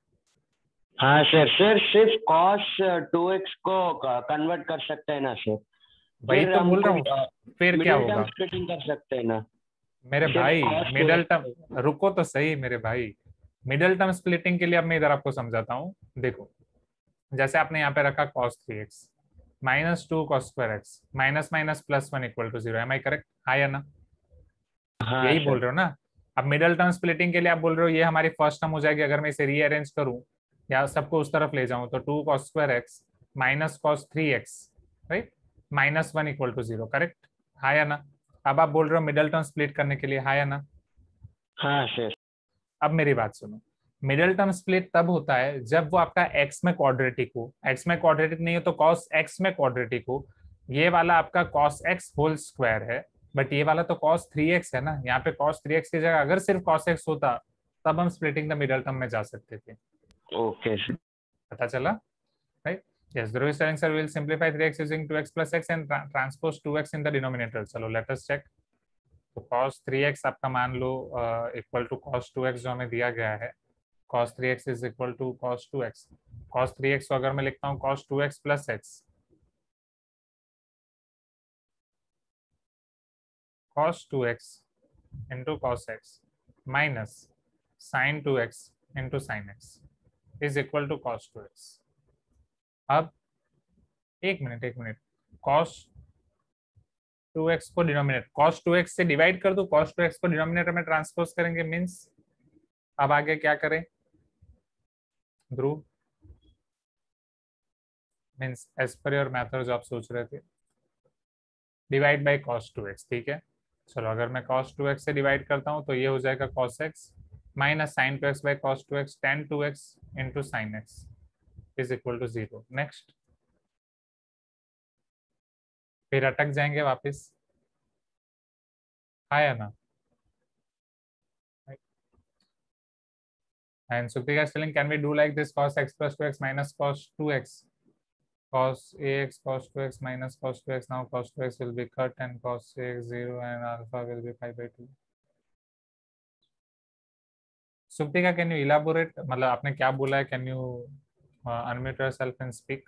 हाँ सर, सर सिर्फ cos टू एक्स को कन्वर्ट कर सकते हैं ना सर, वही तो बोल रहा हूँ, फिर क्या होगा, स्प्लिटिंग कर सकते हैं ना मेरे भाई। मिडल टर्म, रुको तो सही मेरे भाई, मिडल टर्म स्प्लिटिंग के लिए अब मैं इधर आपको समझाता हूँ। देखो जैसे आपने यहाँ पे रखा cos three x minus two cos square x minus minus plus one equal to zero, am I correct, हाँ या ना, हाँ, यही सर। बोल रहे हो ना। अब मिडल टर्म स्प्लिटिंग के लिए आप बोल रहे हो ये हमारी फर्स्ट टर्म हो जाएगी, अगर मैं इसे रीअरेंज करूँ या सबको उस तरफ ले जाऊं तो two cos square x minus cos three x, right, minus one equal to zero, correct, हाँ या ना। अब आप बोल रहे हो मिडल टर्म स्प्लिट करने के लिए, हाँ या ना। हाँ सर। अब मेरी बात सुनो, मिडल टर्म स्प्लिट तब होता है जब वो आपका x में क्वाड्रेटिक हो, x में क्वाड्रेटिक नहीं हो तो cos x में क्वाड्रेटिक हो। ये वाला आपका cos x होल स्क्वायर है, बट ये वाला तो cos थ्री एक्स है ना, यहाँ पे cos थ्री एक्स की जगह अगर सिर्फ cos x होता तब हम स्प्लिटिंग द मिडल टर्म में जा सकते थे। Okay sir. पता चला, right? Yes, Dhruv is telling sir we'll simplify three x using two x plus x and tra transpose two x in the denominator. चलो let us check. तो cos three x आपका मान लो equal to cos two x जो हमें दिया गया है, cos three x is equal to cos two x. cos three x को अगर मैं लिखता हूँ cos two x plus x, cos two x into cos x minus sin two x into sin x is equal to cos two x. अब एक minute एक minute cos two x को denominator cos two x से divide कर दो, cos two x को denominator में transpose करेंगे, मींस अब आगे क्या करें Dhruv? Means as per your method जो आप सोच रहे थे, divide by cos two x, ठीक है? चलो अगर मैं cos टू एक्स से डिवाइड करता हूं तो ये हो जाएगा cos x minus sin two x by cos two x tan two x into sin x is equal to zero. Next, फिर अटक जाएंगे वापस, आया ना? And Sukrika is telling, can we do like this cos x plus two x minus cos two x? Cos ax cos two x minus cos two x. Now cos two x will be cut and cos ax zero and alpha will be pi by two. Sukrika, can you elaborate? मतलब आपने क्या बोला है? Can you uh, unmute yourself and speak?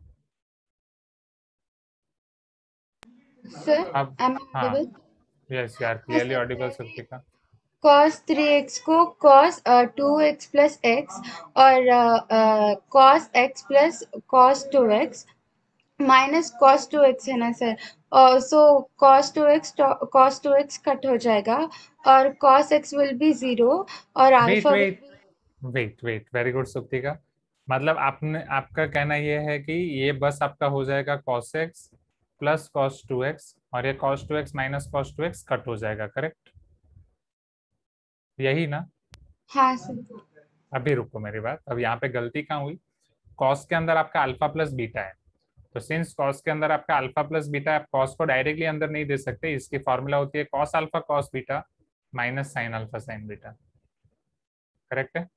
Sir, अब am I हाँ, audible? yes, you are clearly audible, Sukrika. cos three x को cos two x plus x और uh, cos x plus cos two x minus cos two x है ना sir? और so cos two x cos two x cut हो जाएगा और cos x will be zero और Wait, alpha wait, wait, wait. Very good, Sukrika. मतलब आपने आपका कहना ये है कि ये बस आपका हो जाएगा cos x plus cos two x और ये cos two x minus cos two x cut हो जाएगा, करेक्ट? यही ना? हाँ सर। अभी रुको मेरी बात, अब यहाँ पे गलती कहाँ हुई? cos के अंदर आपका अल्फा प्लस बीटा है, तो सिंस cos के अंदर आपका अल्फा प्लस बीटा, आप cos को डायरेक्टली अंदर नहीं दे सकते, इसकी फॉर्मूला होती है cos alpha cos beta minus sine alpha sine beta, correct है?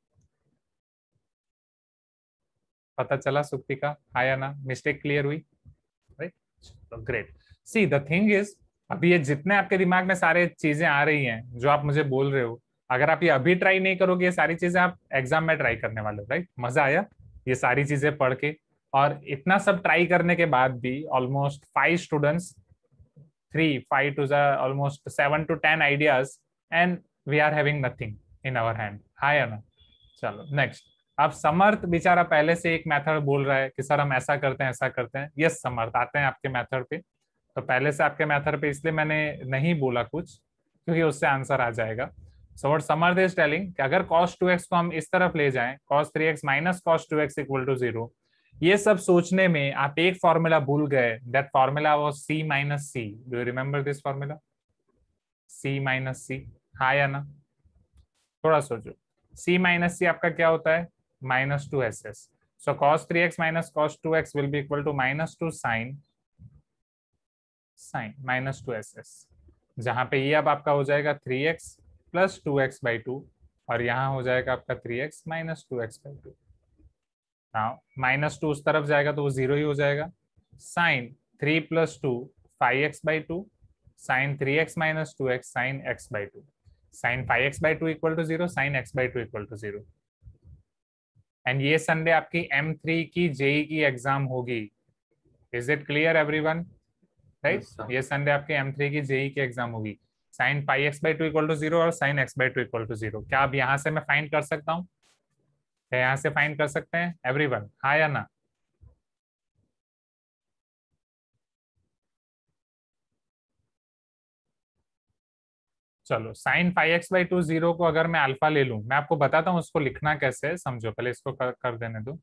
पता चला सुक्ति का, आया ना? मिस्टेक क्लियर हुई, राइट? तो great. See the thing is, अभी ये जितने आपके दिमाग में सारे चीजें आ रही हैं जो आप मुझे बोल रहे हो, अगर आप ये अभी ट्राई नहीं करोगे, ये सारी चीजें आप एग्जाम में ट्राई करने वाले हो, राइट? मजा आया ये सारी चीजें पढ़ के? और इतना सब ट्राई करने के बाद भी almost five students, three five two almost seven to ten ideas and we are having nothing in our hand, आया ना? चलो नेक्स्ट। अब समर्थ बेचारा पहले से एक मेथड बोल रहा है कि सर हम ऐसा करते हैं ऐसा करते हैं। यस समर्थ, आते हैं आपके मेथड पे। तो पहले से आपके मेथड पे इसलिए मैंने नहीं बोला कुछ क्योंकि उससे आंसर आ जाएगा। So what Samarth is telling कि अगर cos टू एक्स को हम इस तरफ ले जाएं, cos three x minus cos two x equal to zero, ये सब सोचने में आप एक फॉर्मूला भूल गए। That formula was c minus C. Do you remember this formula? c minus C, हाँ या ना? थोड़ा सोचो। c माइनस सी आपका क्या होता है? Minus two S S. So cos three x minus cos two x will be equal to minus two sine sine minus two S S, जहां पे ये अब आपका हो जाएगा three x plus two x by two और यहाँ हो जाएगा आपका three x minus two x by two. Now minus two उस तरफ जाएगा तो वो जीरो ही हो जाएगा। Sine three plus to five x by two, sine three x minus two x sine x by two, sine five x by two equal to zero, sine x by two equal to zero. And ये Sunday आपकी M three की JEE की exam होगी। Is it clear everyone? Right, ये Sunday आपके M three की JEE की exam होगी। Sine pi x by two equal to zero और sine x by two equal to zero. क्या अब यहाँ से मैं फाइंड कर सकता हूँ? क्या यहाँ से फाइंड कर सकते हैं एवरीवन, हाँ या ना? चलो sine five x by two zero को अगर मैं अल्फा ले लूं, मैं आपको बताता हूँ उसको लिखना कैसे है, समझो। पहले इसको कर, कर देने दो।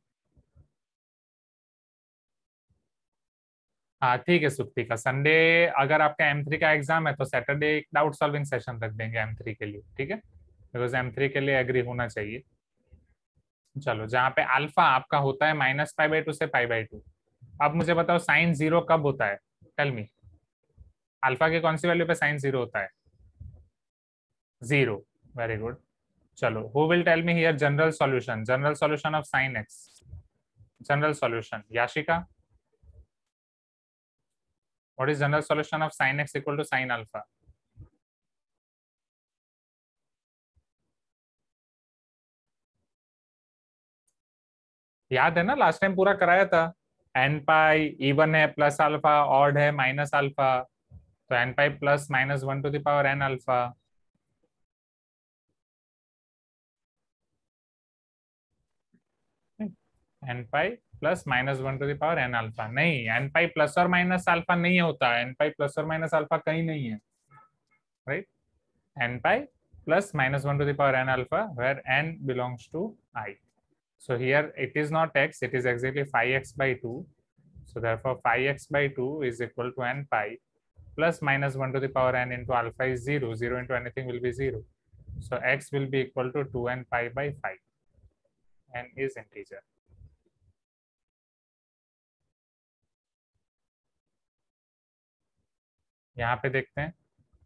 हाँ ठीक है सुक्ति का, संडे अगर आपका एम थ्री का एग्जाम है तो सैटरडे एक डाउट सॉल्विंग सेशन रख देंगे एम थ्री के लिए, ठीक है? बिकॉज एम थ्री के लिए एग्री होना चाहिए। चलो जहाँ पे अल्फा आपका होता है माइनस पाई बाई टू से पाई बाई टू। अब मुझे बताओ साइन जीरो कब होता है? टेल मी। अल्फा के कौन सी वैल्यू पे साइन जीरो होता है? जीरो. Very good. चलो, who will tell me here general solution, general solution of sine x, general solution. Yashika, what is general solution of sin x equal to sin alpha? याद है ना, last time पूरा कराया था. N pi even है, plus alpha, odd है, minus alpha. तो n pi plus minus one to the power n alpha. N pi plus minus one to the power n alpha. नहीं, एन पाई प्लस और minus alpha नहीं होता. N pi plus और minus alpha कहीं नहीं है, right. N pi plus minus one to the power n alpha, where n belongs to I. So here it is not x, it is exactly phi x by two. So therefore phi x by two is equal to n pi plus minus one to the power n into alpha is zero. zero into anything will be zero. So x will be equal to two n pi by five. N is integer. यहाँ पे देखते हैं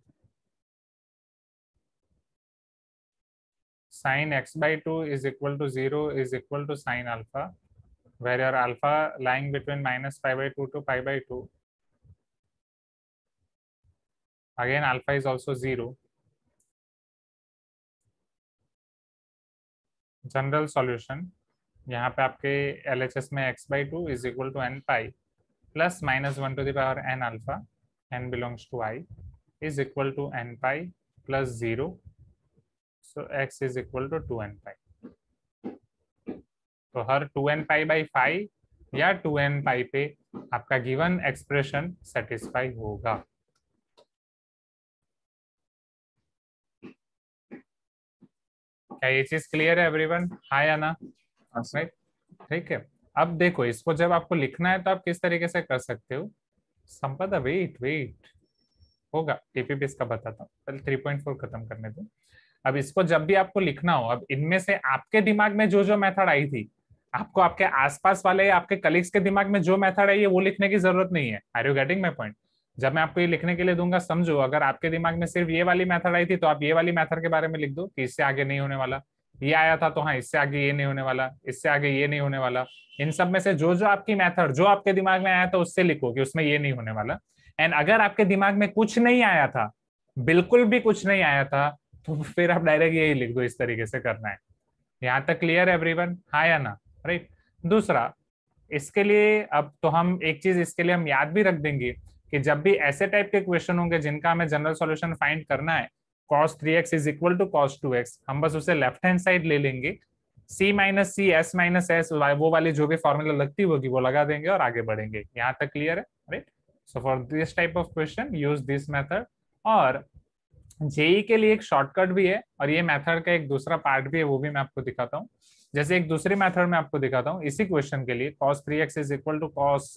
sin x by two is equal to zero is equal to sin alpha, where your alpha lying between minus pi by two to pi by two. Again alpha is also zero. General solution यहाँ पे आपके L H S में x by two is equal to n pi plus minus one to the power n alpha, n belongs to I, is equal to n pi plus zero. So x is equal to two n pi. तो हर two n pi by five या two n pi पे आपका given expression satisfy होगा. क्या ये चीज clear है एवरीवन? हाय आना, राइट. ठीक है. अब देखो, इसको जब आपको लिखना है तो आप किस तरीके से कर सकते हो. संपदा वेट वेट होगा, टीपीपी इसका बताता हूँ, पहले थ्री पॉइंट फोर खत्म करने दो. अब इसको जब भी आपको लिखना हो, अब इनमें से आपके दिमाग में जो जो मेथड आई थी, आपको आपके आसपास वाले आपके कलीग्स के दिमाग में जो मेथड आई है वो लिखने की जरूरत नहीं है. Are you getting my point? जब मैं आपको ये लिखने के लिए दूंगा, समझो, अगर आपके दिमाग में सिर्फ ये वाली मेथड आई थी तो आप ये वाली मेथड के बारे में लिख दो कि इससे आगे नहीं होने वाला. ये आया था तो हाँ, इससे आगे ये नहीं होने वाला, इससे आगे ये नहीं होने वाला. इन सब में से जो जो आपकी मेथड जो आपके दिमाग में आया था उससे लिखो कि उसमें ये नहीं होने वाला. एंड अगर आपके दिमाग में कुछ नहीं आया था, बिल्कुल भी कुछ नहीं आया था, तो फिर आप डायरेक्ट यही लिख दो. इस तरीके से करना है. यहाँ तक क्लियर है एवरीवन? हाँ या ना? राइट. दूसरा, इसके लिए अब तो हम एक चीज इसके लिए हम याद भी रख देंगे कि जब भी ऐसे टाइप के क्वेश्चन होंगे जिनका हमें जनरल सॉल्यूशन फाइंड करना है, cos three x is equal to cos two x, हम बस उसे लेफ्ट हैंड साइड ले लेंगे, c minus C, s minus S, वो वाली जो भी फॉर्मूला लगती होगी वो लगा देंगे और आगे बढ़ेंगे. यहाँ तक क्लियर है? Right. So for this type of question use this method. और जेई के लिए एक शॉर्टकट भी है और ये मेथड का एक दूसरा पार्ट भी है, वो भी मैं आपको दिखाता हूँ. जैसे एक दूसरी मेथड में आपको दिखाता हूँ इसी क्वेश्चन के लिए, cos three x is equal to cos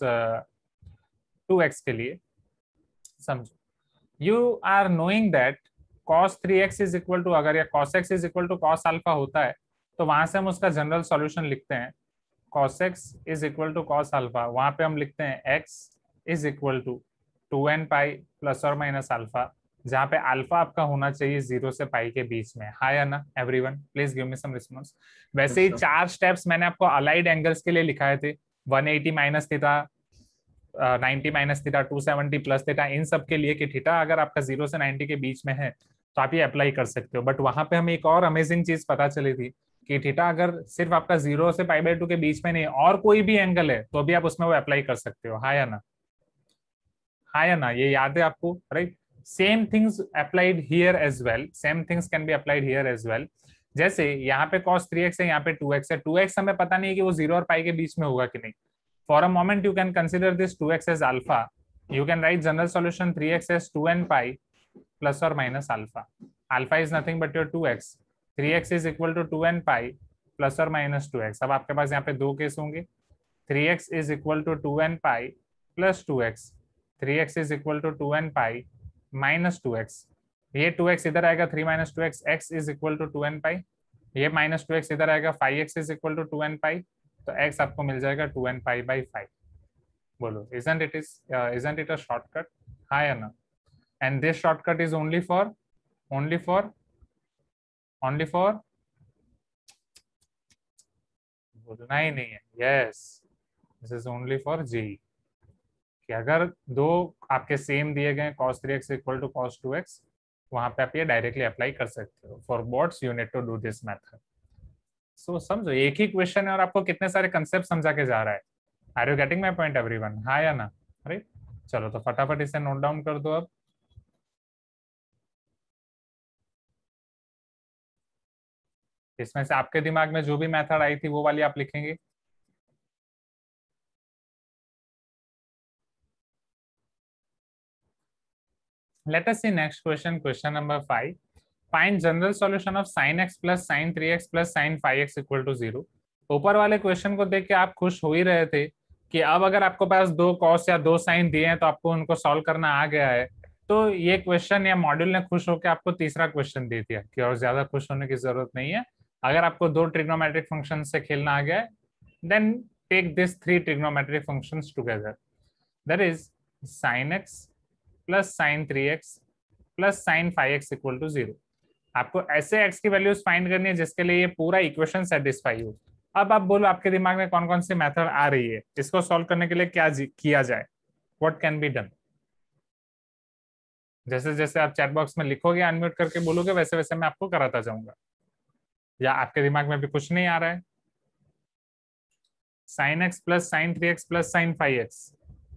two x के लिए. समझो, you are knowing that cos three x is equal to, अगर या cos x is equal to cos alpha होता है तो वहां से हम उसका जनरल सॉल्यूशन लिखते हैं. cos x is equal to cos alpha, वहां पे हम लिखते हैं x is equal to two n pi plus और माइनस अल्फा, जहाँ पे अल्फा आपका होना चाहिए जीरो से पाई के बीच में. हाय ना everyone? Please give me some response. वैसे ही चार स्टेप्स मैंने आपको अलाइड एंगल्स के लिए लिखाए थे, one eighty minus theta, ninety minus theta, two seventy plus theta, इन सब के लिए कि थीटा अगर आपका जीरो से नाइंटी के बीच में है तो आप ये अप्लाई कर सकते हो. बट वहां पे हमें एक और अमेजिंग चीज पता चली थी कि थीटा अगर सिर्फ आपका जीरो से पाई बाई टू के बीच में नहीं और कोई भी एंगल है तो भी आप उसमें वो अप्लाई कर सकते हो. हाय ना? हाय ना? ये याद है आपको? Right. Same things applied here as well. Same things can be applied here as well. जैसे यहाँ पे cos थ्री एक्स है, यहाँ पे टू एक्स है. टू एक्स हमें पता नहीं है कि वो जीरो और पाई के बीच में होगा कि नहीं. For a moment you can consider this two x as alpha. You can write general solution three x as two n pi plus or minus alpha. Alpha is nothing but your two x. Three x is equal to two n pi plus or minus two x. अब आपके पास यहाँ पे दो case होंगे. Three x is equal to two n pi plus two x. Three x is equal to two n pi minus two x. ये two x इधर आएगा, three minus two x, x is equal to two n pi. ये minus two x इधर आएगा, five x is equal to two n pi. तो x आपको मिल जाएगा two n pi by five. बोलो, isn't it is uh, isn't it a shortcut? हाँ या ना? and this shortcut is only for only for only for बोलना ही नहीं है, yes, this is only for J E E कि अगर दो आपके सेम दिए गए cos three x equal to cos two x, वहां पे आप ये डायरेक्टली अप्लाई कर सकते हो. For both you need to do this method. So समझो, एक ही क्वेश्चन है और आपको कितने सारे कंसेप्ट समझा के जा रहा है. Are you getting my point everyone? हाँ या ना? राइट, चलो तो फटाफट इसे नोट डाउन कर दो. अब इसमें से आपके दिमाग में जो भी मेथड आई थी वो वाली आप लिखेंगे. Let us see next question, question number five. Find general solution of sin x plus sin three x plus sin five x equal to zero. ऊपर वाले क्वेश्चन को देख के आप खुश हो ही रहे थे कि अब अगर आपको पास दो cos या दो sin दिए हैं तो आपको उनको सॉल्व करना आ गया है. तो ये क्वेश्चन या मॉड्यूल ने खुश होकर आपको तीसरा क्वेश्चन दे दिया कि और ज्यादा खुश होने की जरूरत नहीं है. अगर आपको दो ट्रिग्नोमेट्रिक फंक्शन से खेलना आ गया है, then take this three trigonometric functions together. That is sin x plus sine three x plus sine five x equal to zero. आपको ऐसे x की वैल्यूज फाइंड करनी है जिसके लिए ये पूरा इक्वेशन सेटिस्फाई हो. अब आप बोलो आपके दिमाग में कौन कौन सी मेथड आ रही है, इसको सॉल्व करने के लिए क्या किया जाए, व्हाट कैन बी डन. जैसे जैसे आप चैट बॉक्स में लिखोगे, अनम्यूट करके बोलोगे, वैसे वैसे मैं आपको कराता जाऊंगा. या आपके दिमाग में भी कुछ नहीं आ रहा है? Sine x plus sine three x plus sine five x.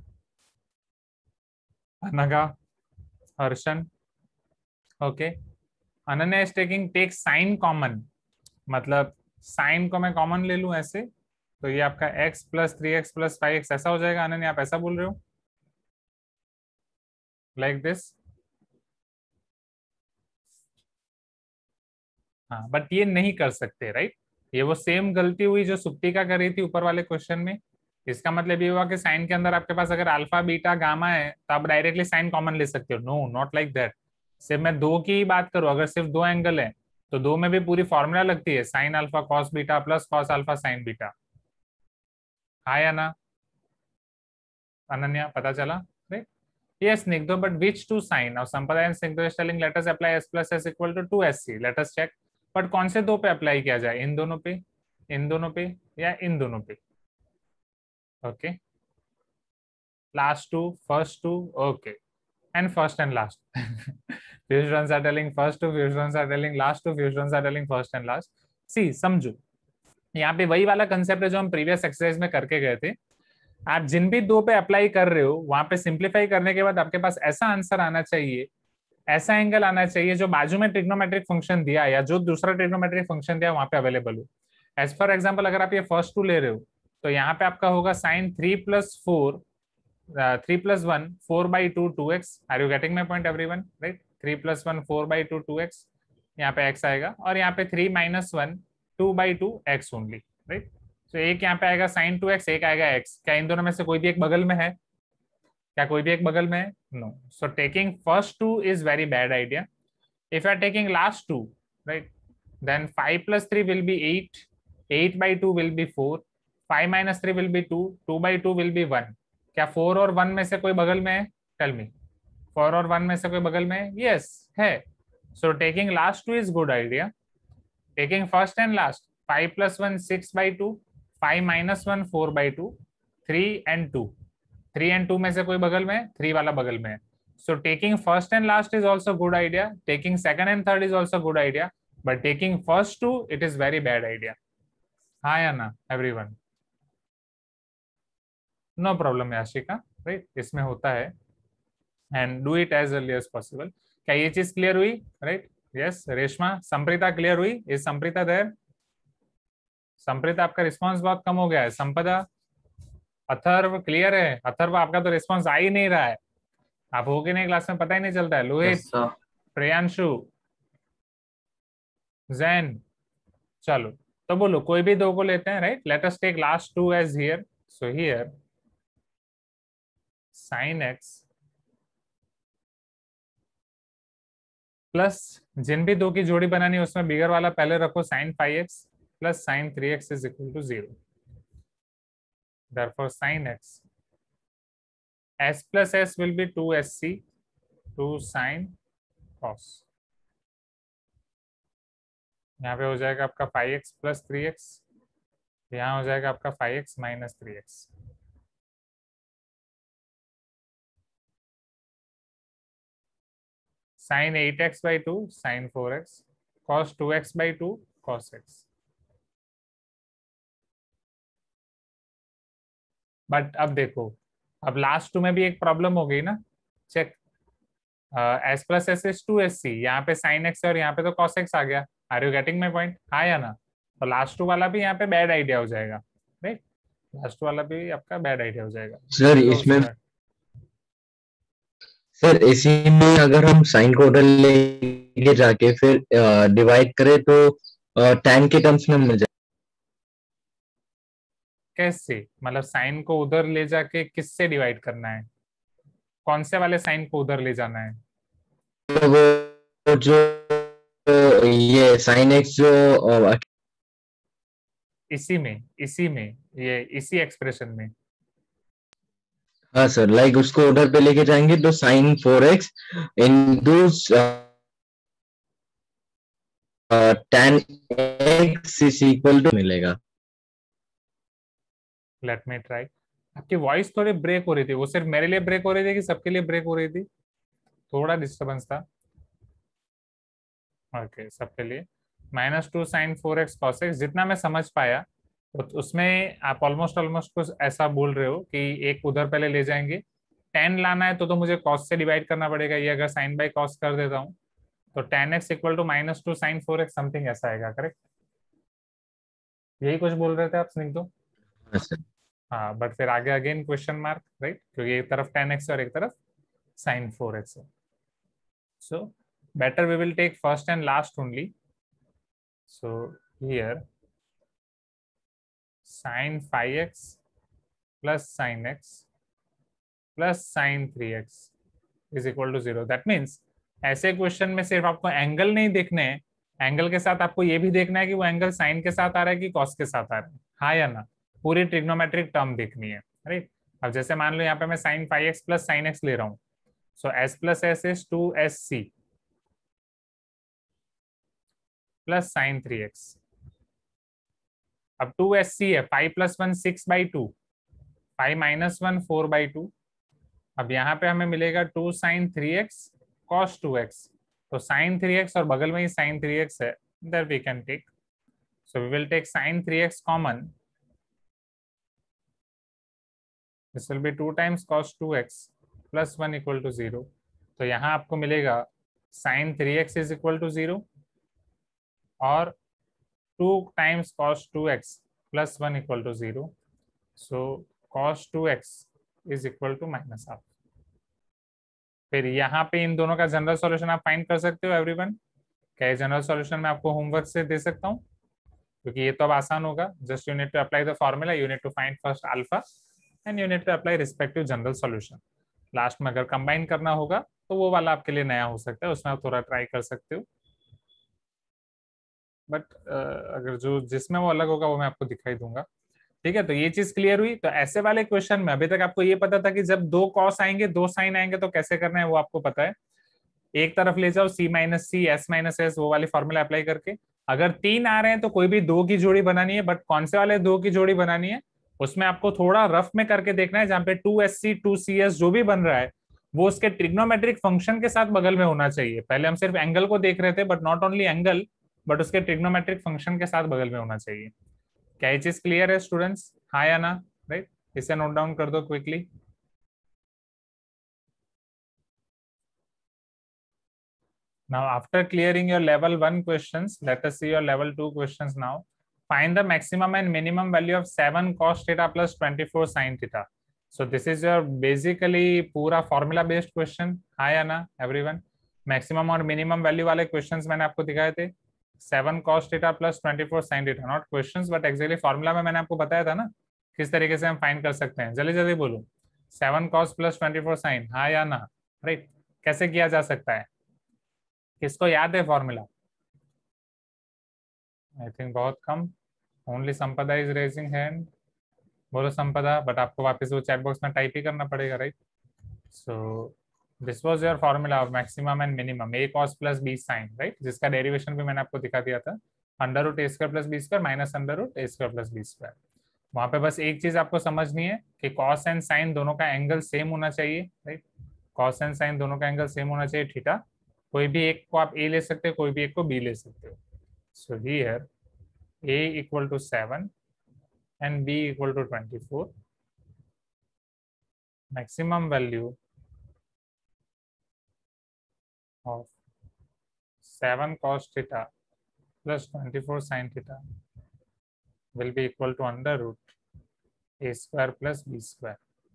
Anaga, Harshan, okay. Ananya is taking take sine common, मतलब साइन को मैं कॉमन ले लूं ऐसे, तो ये आपका x plus three x plus five x ऐसा हो जाएगा. अनन्या आप ऐसा बोल रहे हो, लाइक दिस. हाँ, बट ये नहीं कर सकते, राइट. ये वो सेम गलती हुई जो सुप्तिका कर रही थी ऊपर वाले क्वेश्चन में. इसका मतलब ये हुआ कि साइन के अंदर आपके पास अगर अल्फा बीटा गामा है तो आप डायरेक्टली साइन कॉमन ले सकते हो. No, not like that. सिर्फ मैं दो की ही बात करूं, अगर सिर्फ दो एंगल है तो दो में भी पूरी फॉर्मूला लगती है, sine alpha cos beta plus cos alpha sine beta. हाँ या ना अनन्या, पता चला? Right. Yes Nigdho, but which two sine? Now Sampada and Snigdho is telling let us apply s plus s equal to two S C. Let us check. But कौन से दो पे apply किया जाए, इन दोनों पे, इन दोनों पे या इन दोनों पे? Okay, last two, first two, okay, and first and last. Few students are telling first two, few students are telling last two, few students are telling first and last. See, समझो, यहाँ पे वही वाला कंसेप्ट है जो हम previous exercise में करके गए थे. आप जिन भी दो पे अप्लाई कर रहे हो, वहां पे सिंप्लीफाई करने के बाद आपके पास ऐसा आंसर आना चाहिए, ऐसा एंगल आना चाहिए जो बाजू में ट्रिग्नोमेट्रिक फंक्शन दिया या जो दूसरा ट्रिग्नोमेट्रिक फंक्शन दिया वहां पे अवेलेबल हो. एज फॉर एग्जाम्पल, अगर आप ये फर्स्ट टू ले रहे हो तो यहाँ पे आपका होगा sine three plus four three plus one four by two two x. Are you getting my point everyone? Right. Three plus one four by two two x, यहाँ पे x आएगा, और यहाँ पे three minus one two by two x only. Right. तो एक यहाँ पे आएगा साइन टू एक्स, एक आएगा x. क्या इन दोनों में से कोई भी एक बगल में है? क्या कोई भी एक बगल में है? No. So taking first two is very bad idea. If you are taking last two, right, then five plus three will be eight, eight by two will be four, five minus three will be two, two by two will be one. क्या four और one में से कोई बगल में है? Tell me. Four और one में से कोई बगल में है? यस yes, है. So taking last two is good idea. Taking first and last, five plus one six by two, five minus one four by two, three and two. Three and two में से कोई बगल में है? Three वाला बगल में है. So taking first and last is also good idea. Taking second and third is also good idea, but taking first two it is very bad idea. हाँ या ना everyone? No problem Yashika, right. इसमें होता है, and do it as early as possible. क्या ये चीज clear हुई? Right. Yes. Reshma, Sampreeta clear हुई? Is Sampreeta there? संप्रीता, आपका रिस्पांस बहुत कम हो गया है. संपदा, अथर्व क्लियर है? अथर्व, आपका तो रिस्पांस आ ही नहीं रहा है. आप हो कि नहीं क्लास में पता ही नहीं चलता है. लोहित, yes, प्रियांशु, जैन, चलो तो बोलो कोई भी दो को लेते हैं. Right. Let us take last two as here. So here sine x plus जिन भी दो की जोड़ी बनानी है उसमें बिगर वाला पहले रखो, sine five x plus sine three x is equal to zero. Therefore sin x, s plus s will be two S C two sine cos, यहाँ पे हो जाएगा आपका five x plus three x, यहाँ हो जाएगा आपका five x minus three x. Sine eight x by two sine four x, cos two x by two cos x. But अब देखो, अब लास्ट टू में भी एक प्रॉब्लम हो गई ना, check S plus S is two S C, यहाँ पे साइन एक्स और यहाँ पे तो कॉस एक्स आ गया। Are you getting my point? हाँ या ना? तो लास्ट टू वाला भी यहाँ पे बैड आइडिया हो जाएगा, राइट? लास्ट वाला भी आपका बैड आइडिया हो जाएगा सर इसमें सर इसी में अगर हम साइन को उधर लेके जाके फिर डिवाइड करें तो टैन के टर्म्स में मिल जाए। कैसे? मतलब साइन को उधर ले जाके किससे डिवाइड करना है? कौन से वाले साइन को उधर ले जाना है? तो वो जो ये साइन एक्स जो इसी में इसी में ये इसी एक्सप्रेशन में। हाँ सर, लाइक उसको उधर पे लेके जाएंगे तो sine four x into tan x is equal to मिलेगा। Let me try. आपकी वॉइस थोड़ी ब्रेक हो रही थी, वो सिर्फ मेरे लिए ब्रेक हो रही थी कि सबके लिए ब्रेक हो रही थी? थोड़ा डिस्टर्बेंस था। ओके, सबके लिए। Minus two sine four x cos x, जितना मैं समझ पाया तो उसमें आप ऑलमोस्ट ऑलमोस्ट कुछ ऐसा बोल रहे हो कि एक उधर पहले ले जाएंगे, टेन लाना है तो तो मुझे कॉस से डिवाइड करना पड़ेगा। ये अगर साइन बाई कॉस कर देता हूँ तो tan x equal to minus two sine four x something ऐसा आएगा, करेक्ट? यही कुछ बोल रहे थे आप स्निग्धो? हाँ, बट फिर आगे अगेन क्वेश्चन मार्क, राइट? क्योंकि एक तरफ टेन एक्स और एक तरफ साइन फोर एक्स है। So better we will take first and last only. So here sin five x plus sin x plus sin three x is equal to zero. That means ऐसे question में सिर्फ आपको angle नहीं देखने हैं, angle के साथ आपको ये भी देखना है कि वो एंगल साइन के साथ आ रहा है कि कॉस के साथ आ रहा है, हाँ या ना? पूरी ट्रिग्नोमेट्रिक टर्म देखनी है, राइट? अब जैसे मान लो यहाँ पे मैं sine five x plus sine x ले रहा हूँ, so S plus S is two S C plus sine three x. अब टू एस सी है, five plus one six by two, five minus one four by two. अब यहाँ पे हमें मिलेगा two sine three x cos two x, तो sine three x और बगल में ही साइन थ्री एक्स है, that we can take. So we will take sine three x common, this will be two times cos two x plus one equal to zero. तो यहाँ आपको मिलेगा sine three x is equal to zero और two times cos two x plus one equal to zero. So cos two x is equal to minus half. फिर यहाँ पे इन दोनों का जनरल सॉल्यूशन आप फाइंड कर सकते हो एवरीवन। क्या ये जनरल सॉल्यूशन मैं आपको होमवर्क से दे सकता हूँ? क्योंकि ये तो अब आसान होगा। Just you need to apply the formula, you need to find first alpha and you need to apply respective general solution. Last में अगर कंबाइन करना होगा तो वो वाला आपके लिए नया हो सकता है, उसमें आप थोड़ा ट्राई कर सकते हो। बट uh, अगर जो जिसमें वो अलग होगा वो मैं आपको दिखाई दूंगा, ठीक है? तो ये चीज क्लियर हुई। तो ऐसे वाले क्वेश्चन में अभी तक आपको ये पता था कि जब दो कॉस आएंगे दो साइन आएंगे तो कैसे करना है, वो आपको पता है। एक तरफ ले जाओ C minus C S minus S, वो वाली फॉर्मूला अप्लाई करके। अगर तीन आ रहे हैं तो कोई भी दो की जोड़ी बनानी है, बट कौन से वाले दो की जोड़ी बनानी है उसमें आपको थोड़ा रफ में करके देखना है। जहाँ पे two S C two C S जो भी बन रहा है वो उसके ट्रिग्नोमेट्रिक फंक्शन के साथ बगल में होना चाहिए। पहले हम सिर्फ एंगल को देख रहे थे, but not only angle but उसके ट्रिग्नोमेट्रिक फंक्शन के साथ बगल में होना चाहिए। क्या ये चीज क्लियर है स्टूडेंट्स? हाँ या ना? राइट, इसे नोट डाउन कर दो quickly. Now after clearing your level one questions, let us see your level two questions now. Find the maximum and minimum value of seven cos theta plus twenty-four sin theta. So this is your basically पूरा formula based question. हाँ या ना everyone? Maximum और minimum value वाले questions मैंने आपको दिखाए थे। Seven cos theta plus twenty-four sin theta, not questions but exactly formula में मैंने आपको बताया था ना किस तरीके से हम फाइंड कर सकते हैं। जल्दी जल्दी बोलो, seven cos plus twenty-four sin, हाँ या ना? राइट, कैसे किया जा सकता है? किसको याद है फॉर्मूला? आई थिंक बहुत कम। Only Sampada is raising hand. बोलो संपदा, बट आपको वापस वो चैट बॉक्स में टाइप ही करना पड़ेगा, right? So this was your formula of maximum and minimum, A cos plus B sine, right, जिसका डेरिवेशन भी मैंने आपको दिखा दिया था, under root A square plus B square minus under root A square plus B square. वहां पे बस एक चीज आपको समझनी है कि कॉस एंड साइन दोनों का एंगल सेम होना चाहिए, राइट, कॉस एंड साइन दोनों का एंगल सेम होना चाहिए थीटा। कोई भी एक को आप ए ले सकते हो, कोई भी एक को बी ले सकते हो। So here a equal to seven and b equal to twenty-four. Maximum value of seven cos theta plus twenty-four sin theta will be equal to under root a square plus b square.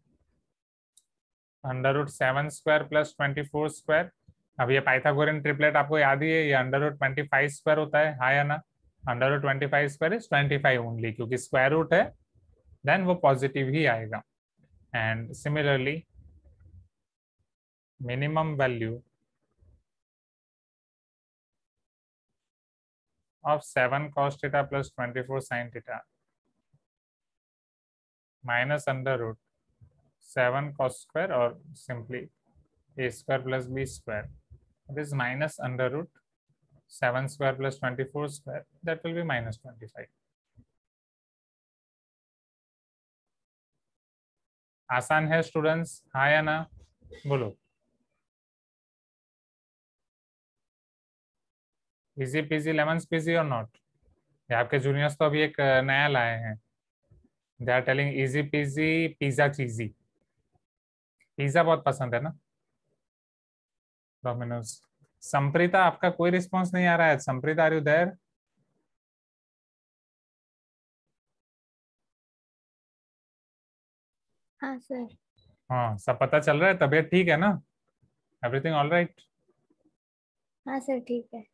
Under root seven square plus twenty-four square, अब ये Pythagorean triplet आपको याद ही है, ये under root twenty five square होता है, हाँ या ना, under root twenty five square is twenty five only, क्योंकि स्क्वायर रूट है देन वो पॉजिटिव ही आएगा। And similarly minimum value of seven cos theta plus twenty four sin theta minus under root seven cos square और simply a square plus b square, it is minus under root seven square plus twenty-four square, that will be minus twenty-five. आसान है students, हाँ या ना, बोलो। Easy peasy lemon peasy और not? ये आपके जूनियर्स तो अभी एक नया लाए हैं, they are telling easy peasy pizza cheesy. Pizza बहुत पसंद है ना डोमिनोज। संप्रीता आपका कोई रिस्पांस नहीं आ रहा है, संप्रीता आर यू देयर? हाँ सर। हाँ सब पता चल रहा है, तबीयत ठीक है ना, एवरीथिंग ऑल राइट? हाँ सर ठीक है।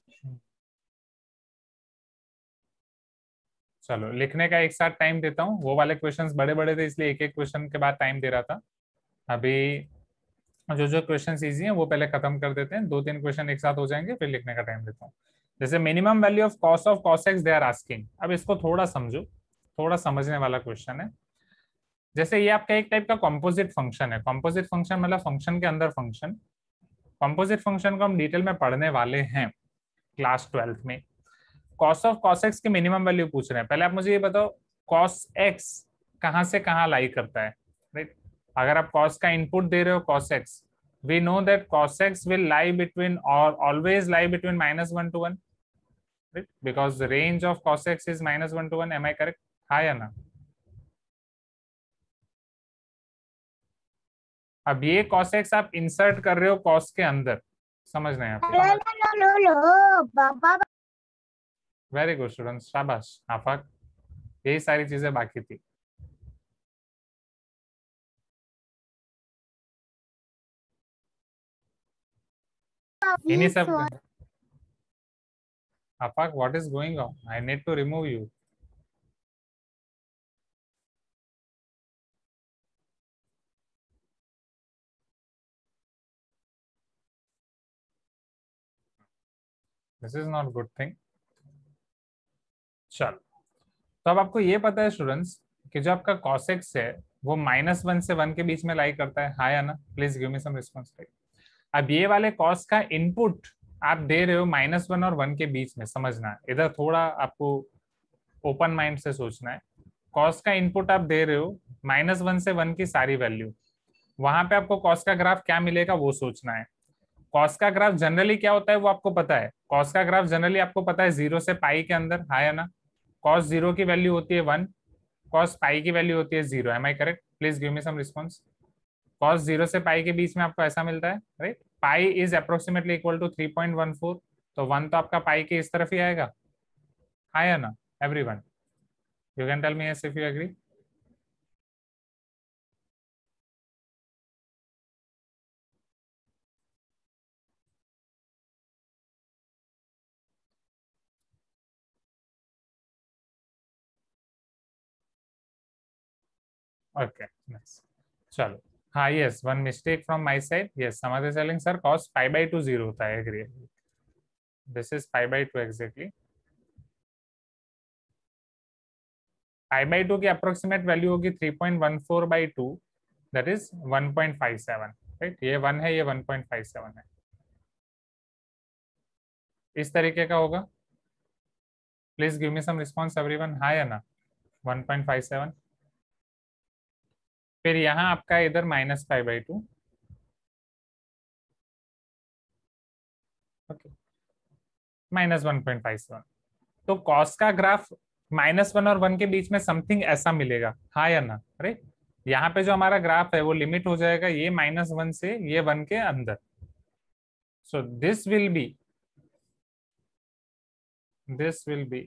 चलो लिखने का एक साथ टाइम देता हूँ, वो वाले क्वेश्चंस बड़े बड़े थे इसलिए एक एक क्वेश्चन के बाद टाइम दे रहा था। अभी जो जो क्वेश्चन इजी हैं वो पहले खत्म कर देते हैं, दो तीन क्वेश्चन एक साथ हो जाएंगे, फिर लिखने का टाइम देता हूँ। जैसे minimum value of cos of cos x they are asking. अब इसको थोड़ा समझो, थोड़ा समझने वाला क्वेश्चन है। जैसे ये आपका एक टाइप का कॉम्पोजिट फंक्शन है, कॉम्पोजिट फंक्शन मतलब फंक्शन के अंदर फंक्शन। कॉम्पोजिट फंक्शन को हम डिटेल में पढ़ने वाले हैं क्लास ट्वेल्थ में। कॉस ऑफ कॉस एक्स की मिनिमम वैल्यू पूछ रहे हैं। पहले आप मुझे ये बताओ कॉस एक्स कहाँ से कहाँ लाई करता है, राइट? अगर आप cos का इनपुट दे रहे हो cos x, we know that cos x will lie between or always lie between minus one to one, right? Because the range of cos x is minus one to one. Am I correct? हाँ या ना? अब ये cos x आप insert कर रहे हो cos के अंदर, समझ रहे हैं आप? वेरी गुड स्टूडेंट्स, शाबाश आफाक, यही सारी चीजें बाकी थी। इन्हीं सब Afaq, what is going on? I need to remove you. This is not good thing. चलो, तो अब आपको ये पता है स्टूडेंट्स कि जो आपका cos x है वो माइनस वन से वन के बीच में लाई करता है, हाँ या ना? Please give me some response. अब ये वाले cos का इनपुट आप दे रहे हो माइनस वन और वन के बीच में, समझना है इधर थोड़ा आपको ओपन माइंड से सोचना है। cos का इनपुट आप दे रहे हो माइनस वन से वन की सारी वैल्यू, वहां पे आपको cos का ग्राफ क्या मिलेगा वो सोचना है। cos का ग्राफ जनरली क्या होता है वो आपको पता है। cos का ग्राफ जनरली आपको पता है जीरो से पाई के अंदर, हाँ या ना? cos जीरो की वैल्यू होती है वन, cos पाई की वैल्यू होती है zero. Am I correct? Please give me some response. cos zero से पाई के बीच में आपको ऐसा मिलता है, right? Pi is approximately equal to three point one four, तो वन तो आपका पाई के इस तरफ ही आएगा, हाँ या ना? Everyone you can tell me yes if you agree. Okay nice, चलो हाँ yes, one mistake from my side. Yes समझ सेलिंग sir, cos pi by two zero होता है, agree. This is pi by two exactly. Pi by two की approximate value होगी three point one four by two, that is one point five seven, right. ये one है, ये one point five seven है, इस तरीके का होगा। Please give me some response everyone, हाँ या ना। One point five seven. फिर यहाँ आपका इधर minus five by two, okay, minus one point five seven. तो कॉस का ग्राफ माइनस वन और वन के बीच में समथिंग ऐसा मिलेगा, हाँ या ना, राइट। यहाँ पे जो हमारा ग्राफ है वो लिमिट हो जाएगा ये माइनस वन से ये वन के अंदर। So this will be this will be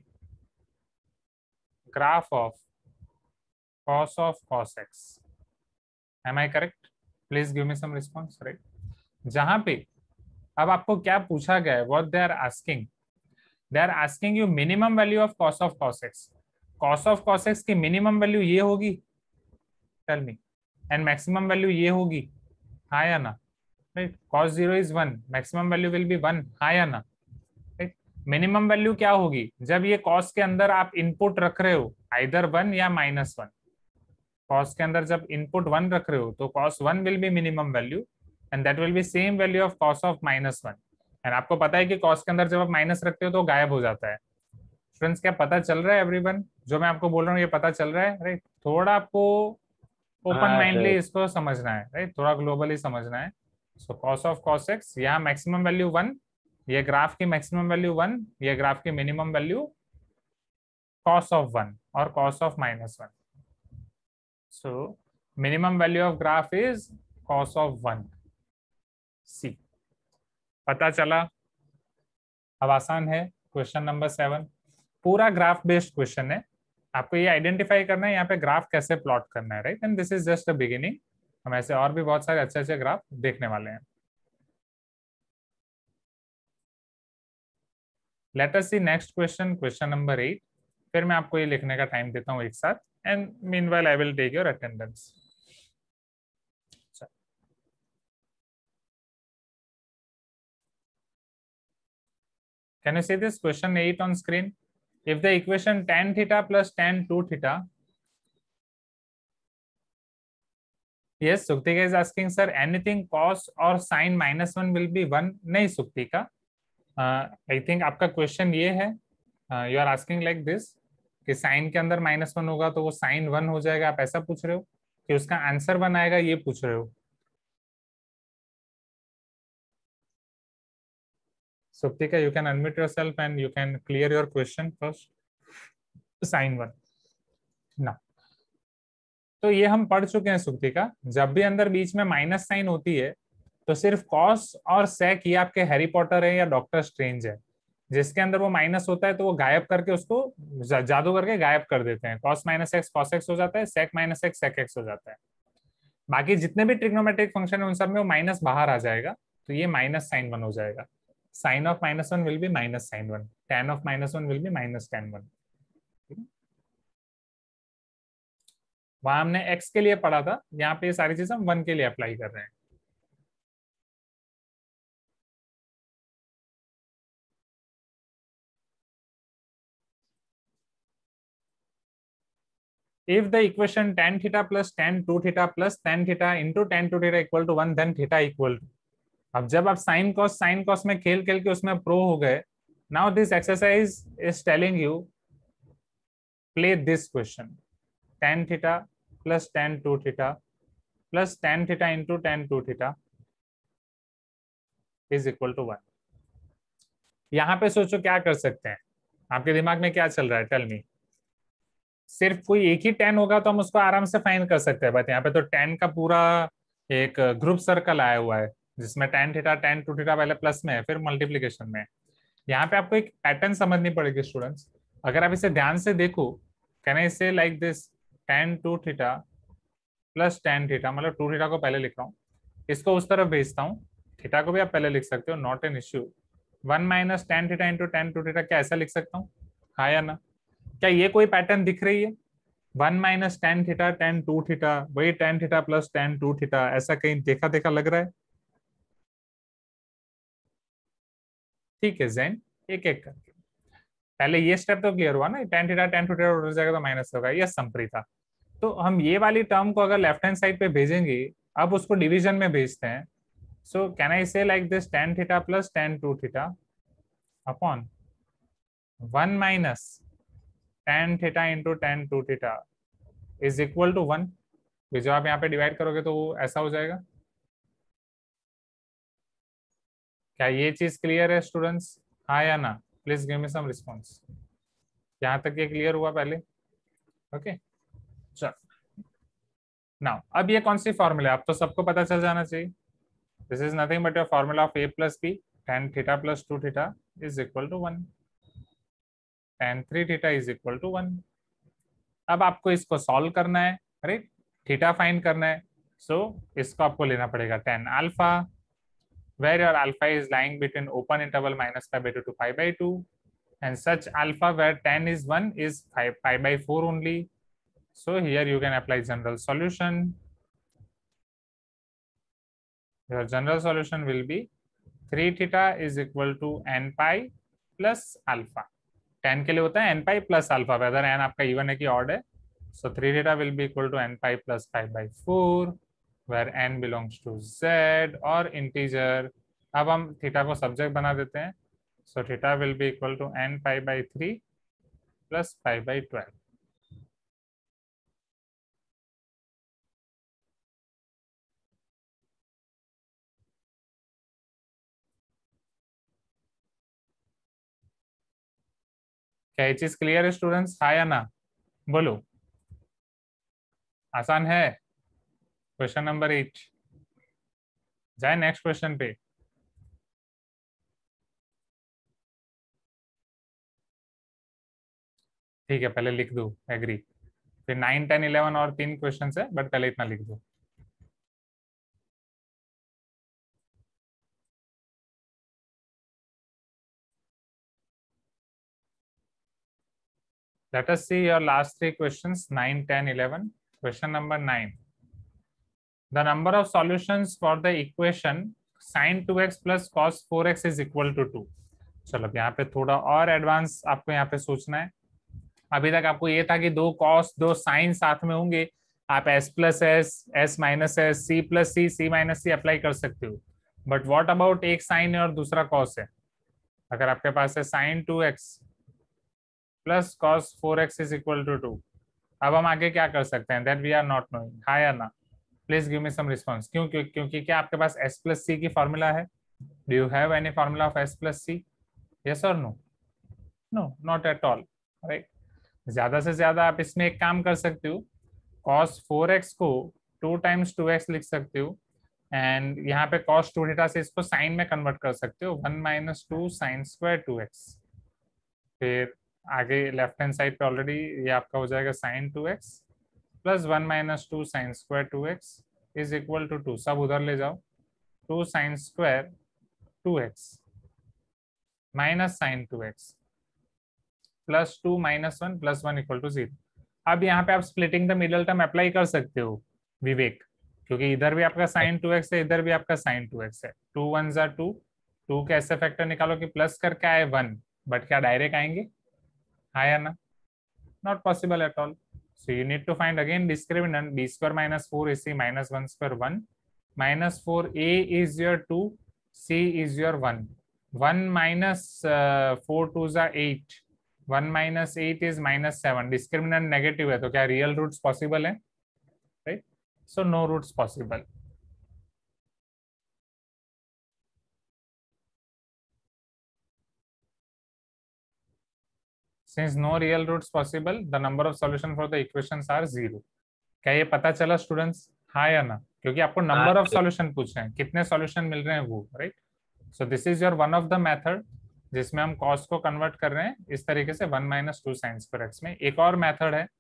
graph of cos of cos x. Am I correct? Please give me some response, right? जहां पे अब आपको क्या पूछा गया है, what they are asking, they are asking you minimum value of cos of cos x. cos of cos x की minimum value ये होगी, tell me, and maximum value ये होगी, हाँ या ना, right? cos zero is one, maximum value will be one, हाँ या ना, right? minimum value क्या होगी, जब ये cos के अंदर आप input रख रहे हो either one या minus one। cos के अंदर जब इनपुट वन रख रहे हो तो cos one will be minimum value and that will be same value of cos of minus one. And आपको पता है कि cos के अंदर जब आप माइनस रखते हो तो गायब हो जाता है। स्टूडेंट्स क्या पता चल रहा है एवरीवन, जो मैं आपको बोल रहा हूँ ये पता चल रहा है, राइट? थोड़ा आपको ओपन माइंडली इसको समझना है, राइट? थोड़ा ग्लोबली समझना है। सो cos ऑफ cos x, यहाँ मैक्सिमम वैल्यू वन, ये ग्राफ की मैक्सिमम वैल्यू वन, ये ग्राफ की minimum value cos of one और cos of minus one. So minimum value of graph is cos of one. C. पता चला? अब आसान है। क्वेश्चन नंबर सेवन पूरा ग्राफ बेस्ड क्वेश्चन है। आपको ये आइडेंटिफाई करना है यहाँ पे ग्राफ कैसे प्लॉट करना है, right? And this is just a beginning. हम ऐसे और भी बहुत सारे अच्छे अच्छे ग्राफ देखने वाले हैं। Let us see next question, question number eight. फिर मैं आपको ये लिखने का टाइम देता हूँ एक साथ, and meanwhile I will take your attendance. So, can you see this question eight on screen? If the equation tan theta plus tan two theta, yes, Suktika is asking, sir, anything cos or sin minus one will be one? नहीं Suktika, uh, I think आपका question ये है, uh, you are asking like this कि sine के अंदर minus one होगा तो वो साइन वन हो जाएगा, आप ऐसा पूछ रहे हो कि उसका आंसर वन आएगा, ये पूछ रहे हो। Suptika, you can unmute yourself and you can clear your question first. Sine one ना, तो ये हम पढ़ चुके हैं सुप्तिका, जब भी अंदर बीच में माइनस साइन होती है तो सिर्फ कॉस और सेक, ये आपके हैरी पॉटर है या डॉक्टर स्ट्रेंज है, जिसके अंदर वो माइनस होता है तो वो गायब करके उसको जादू करके गायब कर देते हैं। Cos minus x cos x हो जाता है, sec minus x sec x हो जाता है। बाकी जितने भी ट्रिग्नोमेट्रिक फंक्शन है उन सब में वो माइनस बाहर आ जाएगा, तो ये माइनस साइन वन हो जाएगा। Sine of minus one will be minus sine one, tan of minus one will be minus tan one. वहां हमने एक्स के लिए पढ़ा था, यहाँ पे ये सारी चीजें हम वन के लिए अप्लाई कर रहे हैं। If the equation tan theta plus tan two theta plus tan theta into tan two theta equal to one, then theta equal to, अब जब आप sin cos sin cos में खेल खेल के उसमें प्रो हो गए, now this exercise is telling you play this question, tan theta plus tan two theta plus tan theta into tan two theta is equal to one। यहाँ पे सोचो क्या कर सकते हैं, आपके दिमाग में क्या चल रहा है, टेल मी। सिर्फ कोई एक ही टेन होगा तो हम उसको आराम से फाइंड कर सकते हैं, बट यहाँ पे तो टेन का पूरा एक ग्रुप सर्कल आया हुआ है जिसमें tan theta tan two theta पहले प्लस में है फिर मल्टीप्लीकेशन में। यहाँ पे आपको एक पैटर्न समझनी पड़ेगी स्टूडेंट्स। अगर आप इसे ध्यान से देखो, can I say like this, tan two theta plus tan theta, मतलब टू थीटा को पहले लिख रहा हूँ, इसको उस तरफ भेजता हूँ, थीटा को भी आप पहले लिख सकते हो, not an issue. One minus tan theta into tan two theta, क्या ऐसा लिख सकता हूँ, हाँ या ना? क्या ये कोई पैटर्न दिख रही है? One minus tan theta tan two theta, वही tan theta plus tan two theta, ऐसा कहीं देखा देखा लग रहा है? ठीक है जैन, एक एक करके पहले ये स्टेप तो क्लियर हुआ ना, tan theta tan two theta उधर जाएगा तो माइनस होगा, यस संप्रीता। तो हम ये वाली टर्म को अगर लेफ्ट हैंड साइड पे भेजेंगे अब उसको डिवीजन में भेजते हैं. सो can I say like this tan theta plus tan two theta upon one minus tan theta into tan two theta is equal to one. जो आप यहाँ पे डिवाइड करोगे तो वो ऐसा हो जाएगा. क्या ये चीज क्लियर है स्टूडेंट्स? हाँ या ना? Please give me some response. यहाँ तक ये क्लियर हुआ पहले? ओके चल नाउ अब ये कौन सी फॉर्मूला है? अब तो सबको पता चल जाना चाहिए. This is nothing but your formula of A plus B. tan theta plus two theta is equal to one. tan three theta is equal to one. अब आपको इसको सॉल्व करना है, राइट? थीटा फाइंड करना है. सो so, इसको आपको लेना पड़ेगा tan alpha, where your alpha is lying between open interval minus pi by two to pi by two, and such alpha where tan is one is pi, pi by four only. So here you can apply general solution. Your general solution will be three theta is equal to n pi plus alpha. tan के लिए होता है n pi plus alpha, whether n आपका even है कि odd है. So three theta will be equal to n pi plus pi by four, where n belongs to z और integer. अब हम थीटा को सब्जेक्ट बना देते हैं. So theta will be equal to n pi by three plus pi by twelve. क्या ये चीज क्लियर है स्टूडेंट्स? हाँ या ना? बोलो. आसान है? Question number eight. जाए नेक्स्ट क्वेश्चन पे. ठीक है पहले लिख दो एग्री. फिर नाइन टेन इलेवन और तीन क्वेश्चन है, बट पहले इतना लिख दो. Let us see your last three questions, nine, ten, eleven. Question number nine. The number of solutions for the equation sin two x plus cos four x is equal to two. चलो यहाँ पे थोड़ा और advance आपको यहाँ पे सोचना है. अभी तक आपको ये था कि दो कॉस दो साइन साथ में होंगे, आप s plus S, s minus S, C plus C, C minus C apply कर सकते हो. बट व्हाट अबाउट एक साइन है और दूसरा कॉस है? अगर आपके पास है sine two x plus cos four x is equal to two, अब हम आगे क्या कर सकते हैं? That we are not knowing. हाँ या ना? Please give me some response. क्यों? क्यों क्योंकि क्या आपके पास s प्लस सी की फॉर्मूला है? Do you have any formula of s plus C? Yes और no? No, not at all, right? ज्यादा से ज्यादा आप इसमें एक काम कर सकते हो, cos फोर एक्स को टू टाइम्स टू एक्स लिख सकते हो, एंड यहाँ पे cos टू थीटा से इसको साइन में कन्वर्ट कर सकते हो, one minus two sine square two x. फिर आगे लेफ्ट हैंड साइड पे ऑलरेडी ये आपका हो जाएगा sine two x plus one minus two sine square two x is equal to two. सब उधर ले जाओ. Two sine square two x minus sine two x plus two minus one plus one equal to zero. अब यहाँ पे आप splitting the middle term apply कर सकते हो विवेक, क्योंकि इधर भी आपका साइन टू एक्स है, इधर भी आपका साइन टू एक्स है. टू वन जा टू, टू के ऐसे फैक्टर निकालो कि प्लस करके आए वन, बट क्या डायरेक्ट आएंगे? हाँ या ना? Not possible at all. So you need to find again discriminant. B square minus four A C minus one square one, minus four A is your two, C is your one. One minus four two जा eight, one minus eight is minus seven. Discriminant negative है तो क्या real roots possible है? Right? So no roots possible. Since no real roots possible, the number of solution for the equations are zero. क्या ये पता चला students? हाँ या ना? क्योंकि आपको नंबर ऑफ सॉल्यूशन पूछ रहे हैं, कितने सॉल्यूशन मिल रहे हैं वो, right? So this is your one of the method जिसमें हम कॉस को कन्वर्ट कर रहे हैं इस तरीके से one minus two sine square x में. एक और मेथड है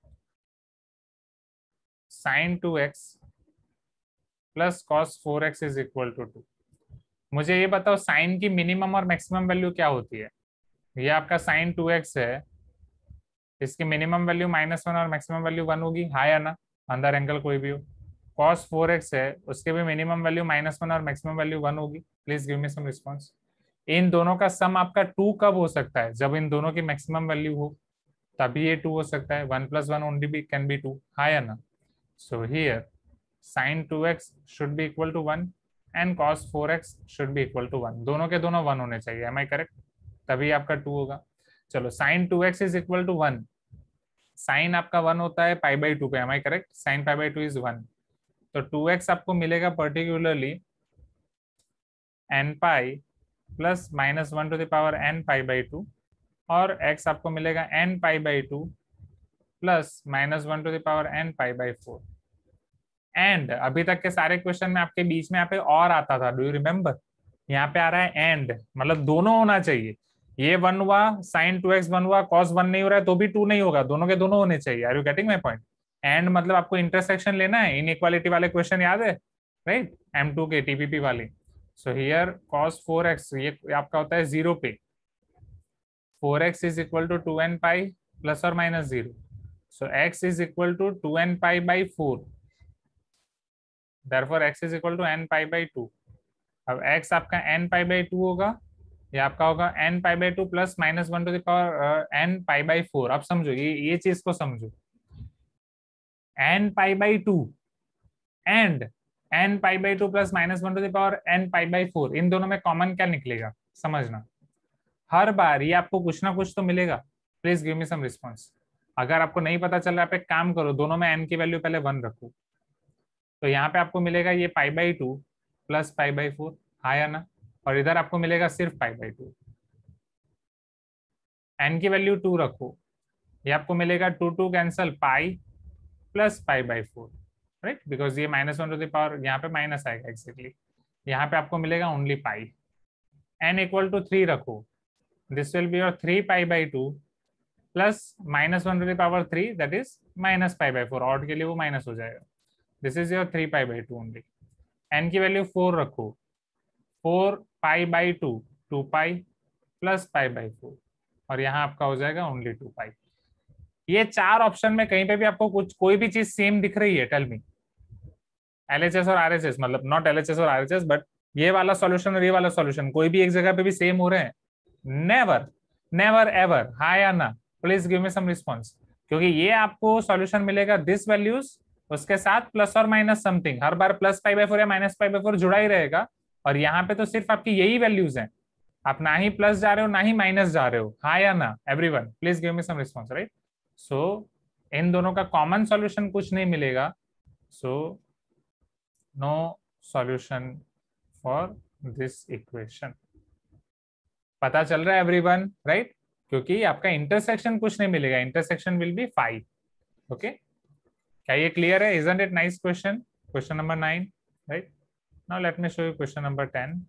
sine two x plus cos four x is equal to two. मुझे ये बताओ साइन की मिनिमम और मैक्सिमम वैल्यू क्या होती है? ये आपका साइन टू एक्स है, इसकी मिनिमम वैल्यू माइनस वन और मैक्सिमम वैल्यू वन होगी. हाँ या ना? अंदर एंगल कोई भी हो. कॉस फोर एक्स है, उसके भी मिनिमम वैल्यू माइनस वन और मैक्सिमम वैल्यू वन होगी. Please give me some response. इन दोनों का सम आपका टू कब हो सकता है? जब इन दोनों की मैक्सिमम वैल्यू हो, तभी ये टू हो सकता है. वन प्लस वन ओनली भी कैन बी टू. हाँ या ना? So here sine two x should be equal to one and cos four x should be equal to one, दोनों के दोनों वन होने चाहिए, एम आई करेक्ट? तभी आपका टू होगा। चलो sine two x is equal to one, sine आपका वन होता है पाई बाई टू पे, am I correct? Sine pi by two is one, तो टू एक्स आपको मिलेगा particularly n pi plus minus one to the power n pi by two, और x आपको मिलेगा n pi by two plus minus one to the power n pi by four. And अभी तक के सारे question में आपके बीच में यहाँ पे और आता था, डू यू रिमेम्बर? यहाँ पे आ रहा है एंड, मतलब दोनों होना चाहिए। ये वन हुआ, साइन टू एक्स वन हुआ, कॉस वन नहीं हो रहा है तो भी टू नहीं होगा, दोनों के दोनों होने चाहिए। Are you getting my point? And मतलब आपको इंटरसेक्शन लेना है, इनइक्वालिटी वाले क्वेश्चन याद है राइट, एम टू के टीपीपी वाले। So here cos four x ये आपका होता है जीरो पे, four x is equal to two n pi plus or minus zero. So x is equal to two n pi by four. Therefore x is equal to n pi by two. अब x आपका n pi by two होगा, ये आपका होगा n pi by two plus minus one to the power uh, n pi by four. अब समझो ये ये चीज को समझो, n pi by two and n pi by two plus minus one to the power n pi by four, इन दोनों में कॉमन क्या निकलेगा समझना। हर बार ये आपको कुछ ना कुछ तो मिलेगा। Please give me some response. अगर आपको नहीं पता चल रहा है, आप एक काम करो, दोनों में n की वैल्यू पहले वन रखो, तो यहाँ पे आपको मिलेगा ये pi by two plus pi by four, हाँ या ना? और इधर आपको मिलेगा सिर्फ पाई बाई टू, n की वैल्यू टू रखो, ये आपको मिलेगा two two cancel pi plus pi by four right, because ये minus one to the power यहाँ पे माइनस आएगा एक्जेक्टली, यहाँ पे आपको मिलेगा only pi. n equal to three रखो, this will be your three pi by two plus minus one to the power three, that is minus pi by four, odd के लिए वो माइनस हो जाएगा। this is your three pi by two only। n की value four रखो, four pi by two, two pi plus pi by four, और यहाँ आपका हो जाएगा ओनली टू pi। ये चार ऑप्शन में कहीं पे भी आपको कुछ कोई भी चीज सेम दिख रही है, tell me. L H S और आर एच एस, मतलब नॉट एल एच एस और आर एच एस, बट ये वाला सॉल्यूशन और ये वाला सॉल्यूशन कोई भी एक जगह पे भी सेम हो रहे हैं? नेवर, नेवर एवर, हाँ या ना? Please give me some response. क्योंकि ये आपको सॉल्यूशन मिलेगा दिस वैल्यूज, उसके साथ प्लस और माइनस समथिंग, हर बार प्लस पाई बाई फोर या माइनस पाई बाई फोर जुड़ा ही रहेगा, और यहाँ पे तो सिर्फ आपकी यही वैल्यूज हैं, आप ना ही प्लस जा रहे हो ना ही माइनस जा रहे हो, हाँ या ना? Everyone please give me some response right. So इन दोनों का कॉमन सॉल्यूशन कुछ नहीं मिलेगा, so no solution for this equation. पता चल रहा है एवरीवन राइट? क्योंकि आपका इंटरसेक्शन कुछ नहीं मिलेगा, intersection will be five. Okay, क्या ये क्लियर है? Isn't it nice question? Question number nine right. Now let me show you question number ten.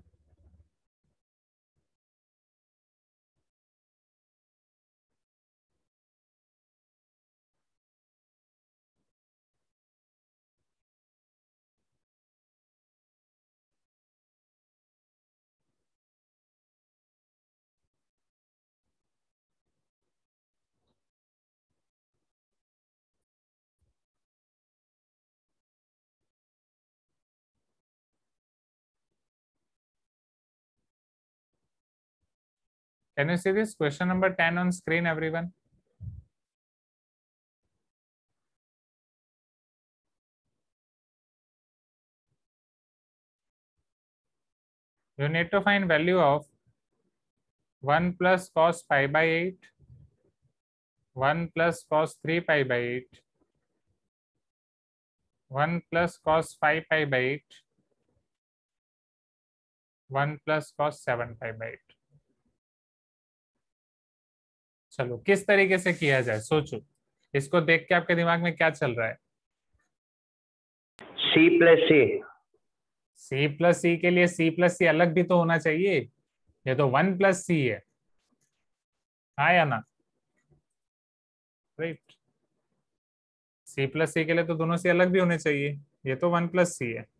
Can you see this question number ten on screen, everyone? You need to find value of one plus cos pi by eight, one plus cos three pi by eight, one plus cos five pi by eight, one plus cos seven pi by eight. चलो किस तरीके से किया जाए सोचो, इसको देख के आपके दिमाग में क्या चल रहा है? सी प्लस सी, सी प्लस सी के लिए सी प्लस सी अलग भी तो होना चाहिए, ये तो वन प्लस सी है, हाँ या ना? राइट, सी प्लस सी के लिए तो दोनों सी अलग भी होने चाहिए, ये तो वन प्लस सी है।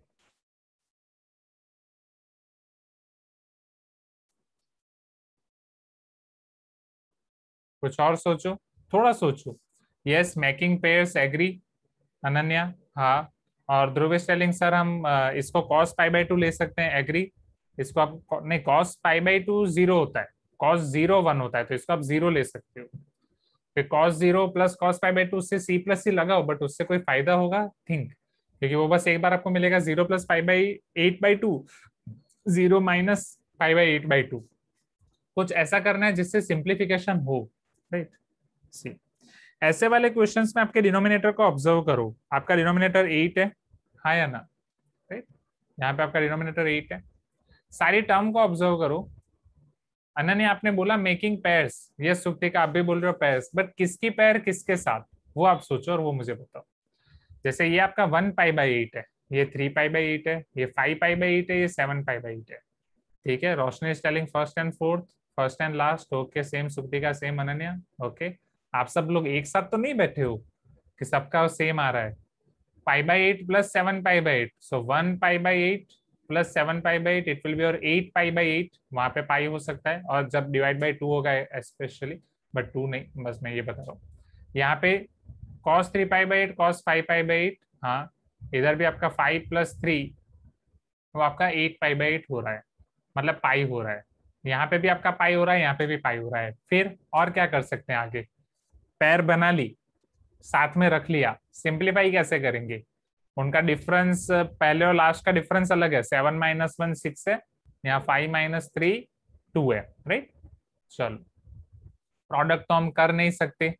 कुछ और सोचो, थोड़ा सोचो। Yes, making pairs agree Ananya, हाँ। और ध्रुव इज टेलिंग सर हम इसको cos पाई बाई टू ले सकते हैं, एग्री। इसको आप नहीं, cos pi by two zero होता है, cos जीरो वन होता है, तो इसको आप जीरो ले सकते हो। फिर cos zero plus cos pi by two से c प्लस सी लगाओ, बट उससे कोई फायदा होगा? थिंक, क्योंकि वो बस एक बार आपको मिलेगा zero plus pi by eight by two, zero minus pi by eight by two. कुछ ऐसा करना है जिससे सिंप्लीफिकेशन हो, राइट। सी ऐसे वाले क्वेश्चंस में आपके डिनोमिनेटर को ऑब्जर्व करो। आपका डिनोमिनेटर एट है, हाँ या ना, राइट। यहाँ पे आपका डिनोमिनेटर एट है। सारी टर्म को ऑब्जर्व करो। अनन्या आपने बोला मेकिंग पेयर्स, ये सुप्तिका आप भी बोल रहे हो पेयर्स, बट किसकी पेयर किसके साथ वो आप सोचो और वो मुझे बताओ। जैसे ये आपका वन पाई बाई एट है, ये थ्री पाई बाई एट है, ये फाइव पाई बाई एट है, ये सेवन पाई बाई एट है, ठीक है। Roshni is telling first and fourth, first and last, okay. Same Suptika, same Ananya, okay. आप सब लोग एक साथ तो नहीं बैठे हो कि सबका सेम आ रहा है। Pi by eight plus seven pi by eight, so one pi by eight plus seven pi by eight, it will be और एट पाई बाई एट। वहां पे पाई हो सकता है, और जब डिवाइड बाई टू होगा स्पेशली, बट टू नहीं, बस मैं ये बता रहा हूँ। यहाँ पे cos three pi by eight, cos five pi by eight, हाँ। इधर भी आपका फाइव प्लस थ्री, वो आपका एट पाई बाई एट हो रहा है, मतलब पाई हो रहा है। यहाँ पे भी आपका पाई हो रहा है, यहाँ पे भी पाई हो रहा है। फिर और क्या कर सकते हैं आगे, पैर बना ली, साथ में रख लिया। सिंप्लीफाई कैसे करेंगे, उनका डिफरेंस पहले और लास्ट का डिफरेंस अलग है। सेवन माइनस वन सिक्स है, यहाँ फाइव माइनस थ्री टू है, राइट। चलो प्रोडक्ट तो हम कर नहीं सकते,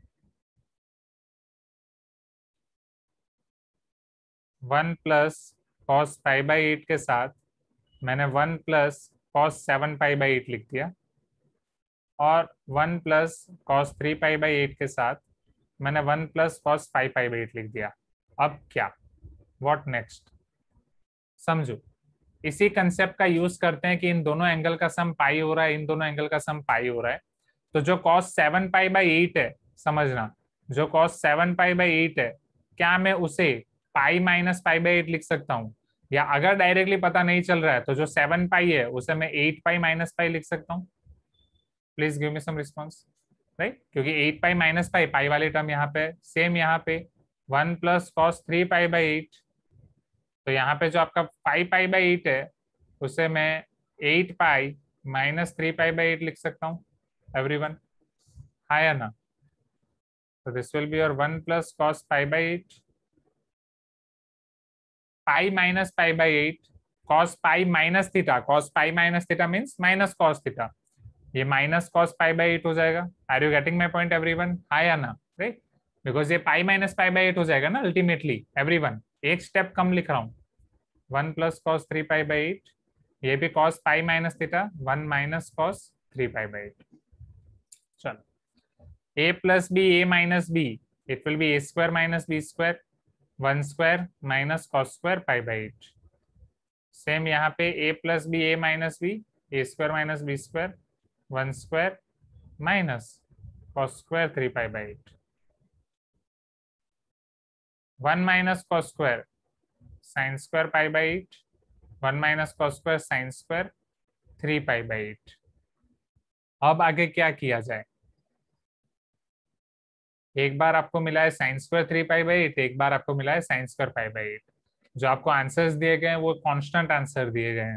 one plus cos five by eight के साथ मैंने one plus cos seven pi by eight लिख दिया, और one plus cos three pi by eight के साथ मैंने one plus cos five pi by eight लिख दिया। अब क्या, व्हाट नेक्स्ट, समझो। इसी कंसेप्ट का यूज करते हैं कि इन दोनों एंगल का सम पाई हो रहा है, इन दोनों एंगल का सम पाई हो रहा है। तो जो cos seven pi by eight है, समझना, जो cos seven pi by eight है, क्या मैं उसे pi minus pi by eight लिख सकता हूँ, या अगर डायरेक्टली पता नहीं चल रहा है तो जो सेवन पाई है उसे मैं एट पाई माइनस पाई लिख सकता हूँ। Please give me some response, right. क्योंकि eight pi minus pi, pi वाली टर्म यहाँ पे, सेम यहाँ पे one plus cos three pi by eight, तो यहाँ पे जो आपका फाइव पाई बाई एट है उसे मैं eight pi minus three pi by eight लिख सकता हूँ। एवरीवन, हाँ या ना। तो this will be your one plus cos pi by eight, pi minus pi by eight, cos pi minus theta, cos pi minus theta means minus cos theta, ये minus cos pi by eight हो जाएगा। Are you getting my point everyone, हाँ या ना, right. Because ये pi minus pi by eight हो जाएगा ना अल्टीमेटली। एवरीवन, एक स्टेप कम लिख रहा हूँ, one plus cos three pi by eight, ये भी cos pi minus theta, one minus cos three pi by eight. चलो, A plus B, A minus B, it will be A square minus B square, one square minus cos square pi by eight. Same यहाँ पे A plus B, A minus B, A square minus B square, one square minus cos square three pi by eight, one minus cos square sine square pi by eight, one minus cos square sine square three pi by eight. अब आगे क्या किया जाए, एक बार आपको मिला है sine square three pi by eight, एक बार आपको मिला है sine square pi by eight. जो आपको आंसर्स दिए गए हैं वो कांस्टेंट आंसर दिए गए हैं।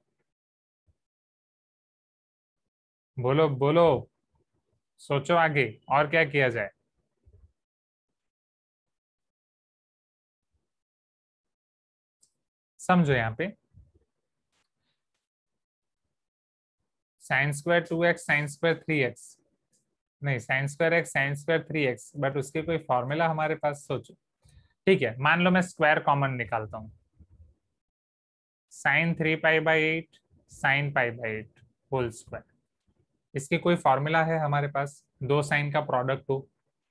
बोलो बोलो, सोचो आगे और क्या किया जाए। समझो यहाँ पे sine square two x, sine square three X, नहीं sine square X, sine square three X, but उसके कोई फॉर्मूला हमारे पास, सोचो। ठीक है, मान लो मैं स्क्वायर कॉमन निकालता हूँ, sine three pi by eight, sine pi by eight whole square, इसकी कोई फॉर्मूला है हमारे पास, दो साइन का प्रोडक्ट हो।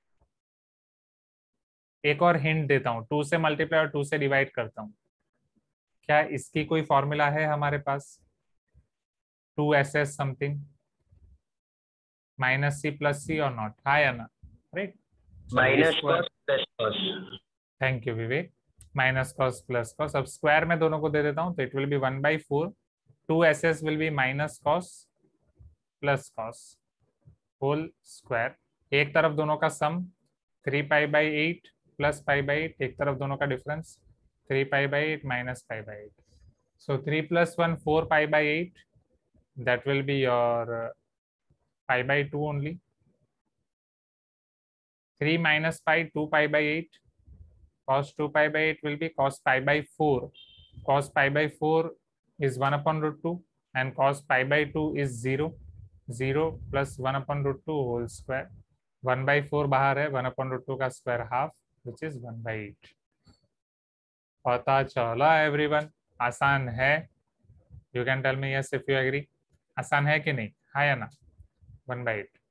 एक और हिंट देता हूँ, टू से मल्टीप्लाई और टू से डिवाइड करता हूँ, क्या इसकी कोई फॉर्मूला है हमारे पास, two S S something, minus C plus C और नॉट, हाँ या ना, right. Minus cos plus cos, thank you Vivek, minus cos plus cos. अब स्क्वायर में दोनों को दे देता हूँ, तो it will be one by four, two S S will be minus cos plus cos whole square. एक तरफ दोनों का sum three pi by eight plus pi by eight, एक तरफ दोनों का difference three pi by eight minus pi by eight, so three plus one four pi by eight, that will be your uh, pi by two only, three minus pi two pi by eight, cos two pi by eight will be cos pi by four. Cos pi by four is one upon root two and cos pi by two is zero. zero plus one upon root two whole square. one by four बाहर है, one upon root two का square half which is one by eight. पता चला everyone? आसान है? You can tell me yes if you agree. आसान है कि नहीं? हाँ या ना? one by eight.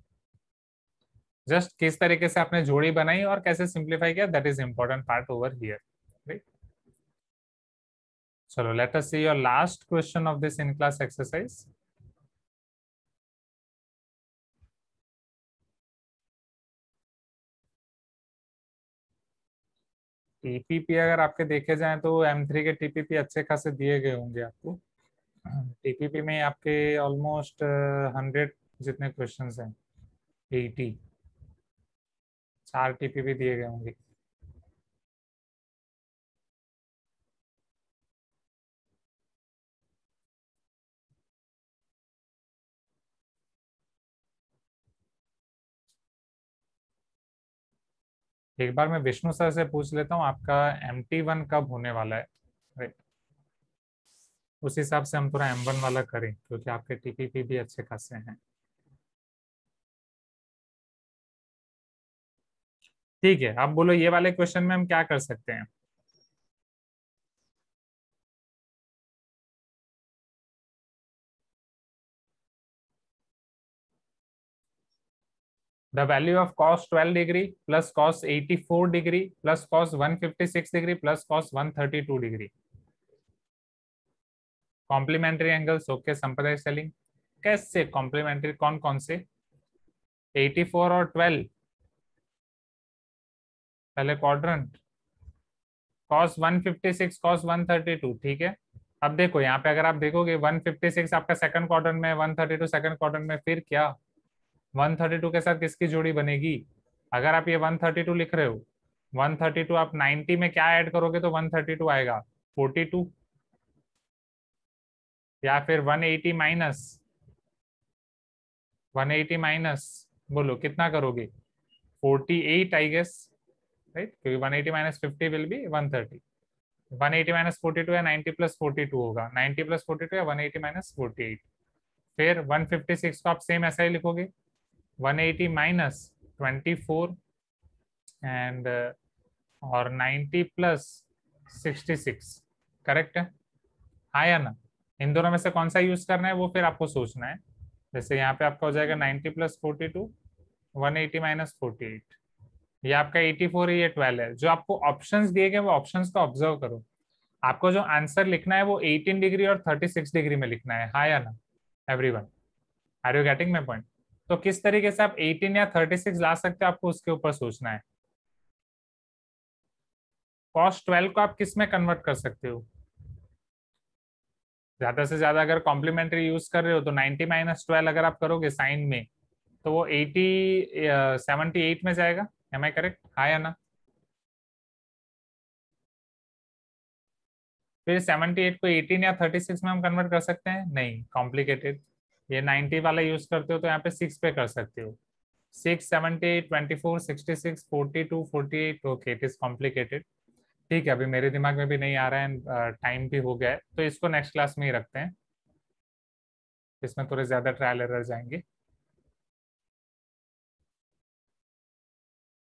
जस्ट किस तरीके से आपने जोड़ी बनाई और कैसे सिंप्लीफाई किया, that is important part over here, right? चलो let us see your last question of this in class exercise. TPP अगर आपके देखे जाएं तो एम थ्री के टीपीपी अच्छे खासे दिए गए होंगे आपको. टीपीपी में आपके ऑलमोस्ट हंड्रेड जितने क्वेश्चंस हैं, एटी चार टीपीपी दिए गए होंगे. एक बार मैं विष्णु सर से पूछ लेता हूँ आपका एम टी वन कब होने वाला है, राइट? उस हिसाब से हम थोड़ा एम वन वाला करें क्योंकि आपके टीपीपी भी अच्छे खासे हैं. ठीक है, अब बोलो ये वाले क्वेश्चन में हम क्या कर सकते हैं. The value of cos twelve degree plus cos eighty-four degree plus cos one fifty-six degree plus cos one thirty-two degree. Complementary angles okay. संप्रदाय स्टेलिंग कैसे कॉम्प्लीमेंट्री, कौन कौन से? eighty-four और twelve पहले quadrant, cos one fifty-six cos one thirty-two. ठीक है, अब देखो यहाँ पे अगर आप देखोगे one fifty-six आपका सेकंड क्वाड्रेंट में, one thirty-two सेकंड क्वाड्रेंट में, फिर क्या one thirty-two के साथ किसकी जोड़ी बनेगी? अगर आप ये one thirty-two लिख रहे हो, one thirty-two आप ninety में क्या ऐड करोगे तो one thirty-two आएगा, forty-two. या फिर one eighty minus one eighty minus बोलो कितना करोगे? forty-eight I guess, right? क्योंकि one eighty minus fifty will be one thirty. one eighty minus forty-two या ninety प्लस forty-two होगा. ninety प्लस forty-two या one eighty माइनस forty-eight. फिर one fifty-six को आप सेम ऐसा ही लिखोगे, one eighty minus twenty-four and और ninety प्लस sixty-six. करेक्ट है? हाँ या ना? इन दोनों में से कौन सा यूज करना है वो फिर आपको सोचना है. जैसे यहाँ पे आपका हो जाएगा ninety plus forty-two, one eighty minus forty-eight. ये आपका eighty-four है, ये twelve है. जो आपको ऑप्शंस दिए गए वो ऑप्शंस को ऑब्जर्व करो. आपको जो आंसर लिखना है वो eighteen डिग्री और thirty-six डिग्री में लिखना है. हाँ या ना everyone? Are you getting my point? तो किस तरीके से आप eighteen या thirty-six ला सकते हो आपको उसके ऊपर सोचना है. cos twelve को आप किस में कन्वर्ट कर सकते हो? ज्यादा से ज्यादा अगर कॉम्प्लीमेंट्री यूज कर रहे हो तो ninety माइनस twelve अगर आप करोगे साइन में तो वो eighty seventy-eight में जाएगा. Am I correct? हाँ या ना? फिर seventy-eight को eighteen या thirty-six में हम कन्वर्ट कर सकते हैं? नहीं, कॉम्प्लिकेटेड. ये ninety वाला यूज करते हो तो यहाँ पे six पे कर सकते हो. six, seventy-eight, twenty-four, sixty-six, forty-two, forty-eight. Okay, it is complicated. ठीक है, अभी मेरे दिमाग में भी नहीं आ रहा है, टाइम भी हो गया है, तो इसको नेक्स्ट क्लास में ही रखते हैं. इसमें थोड़े ज्यादा ट्रायल एरर जाएंगे.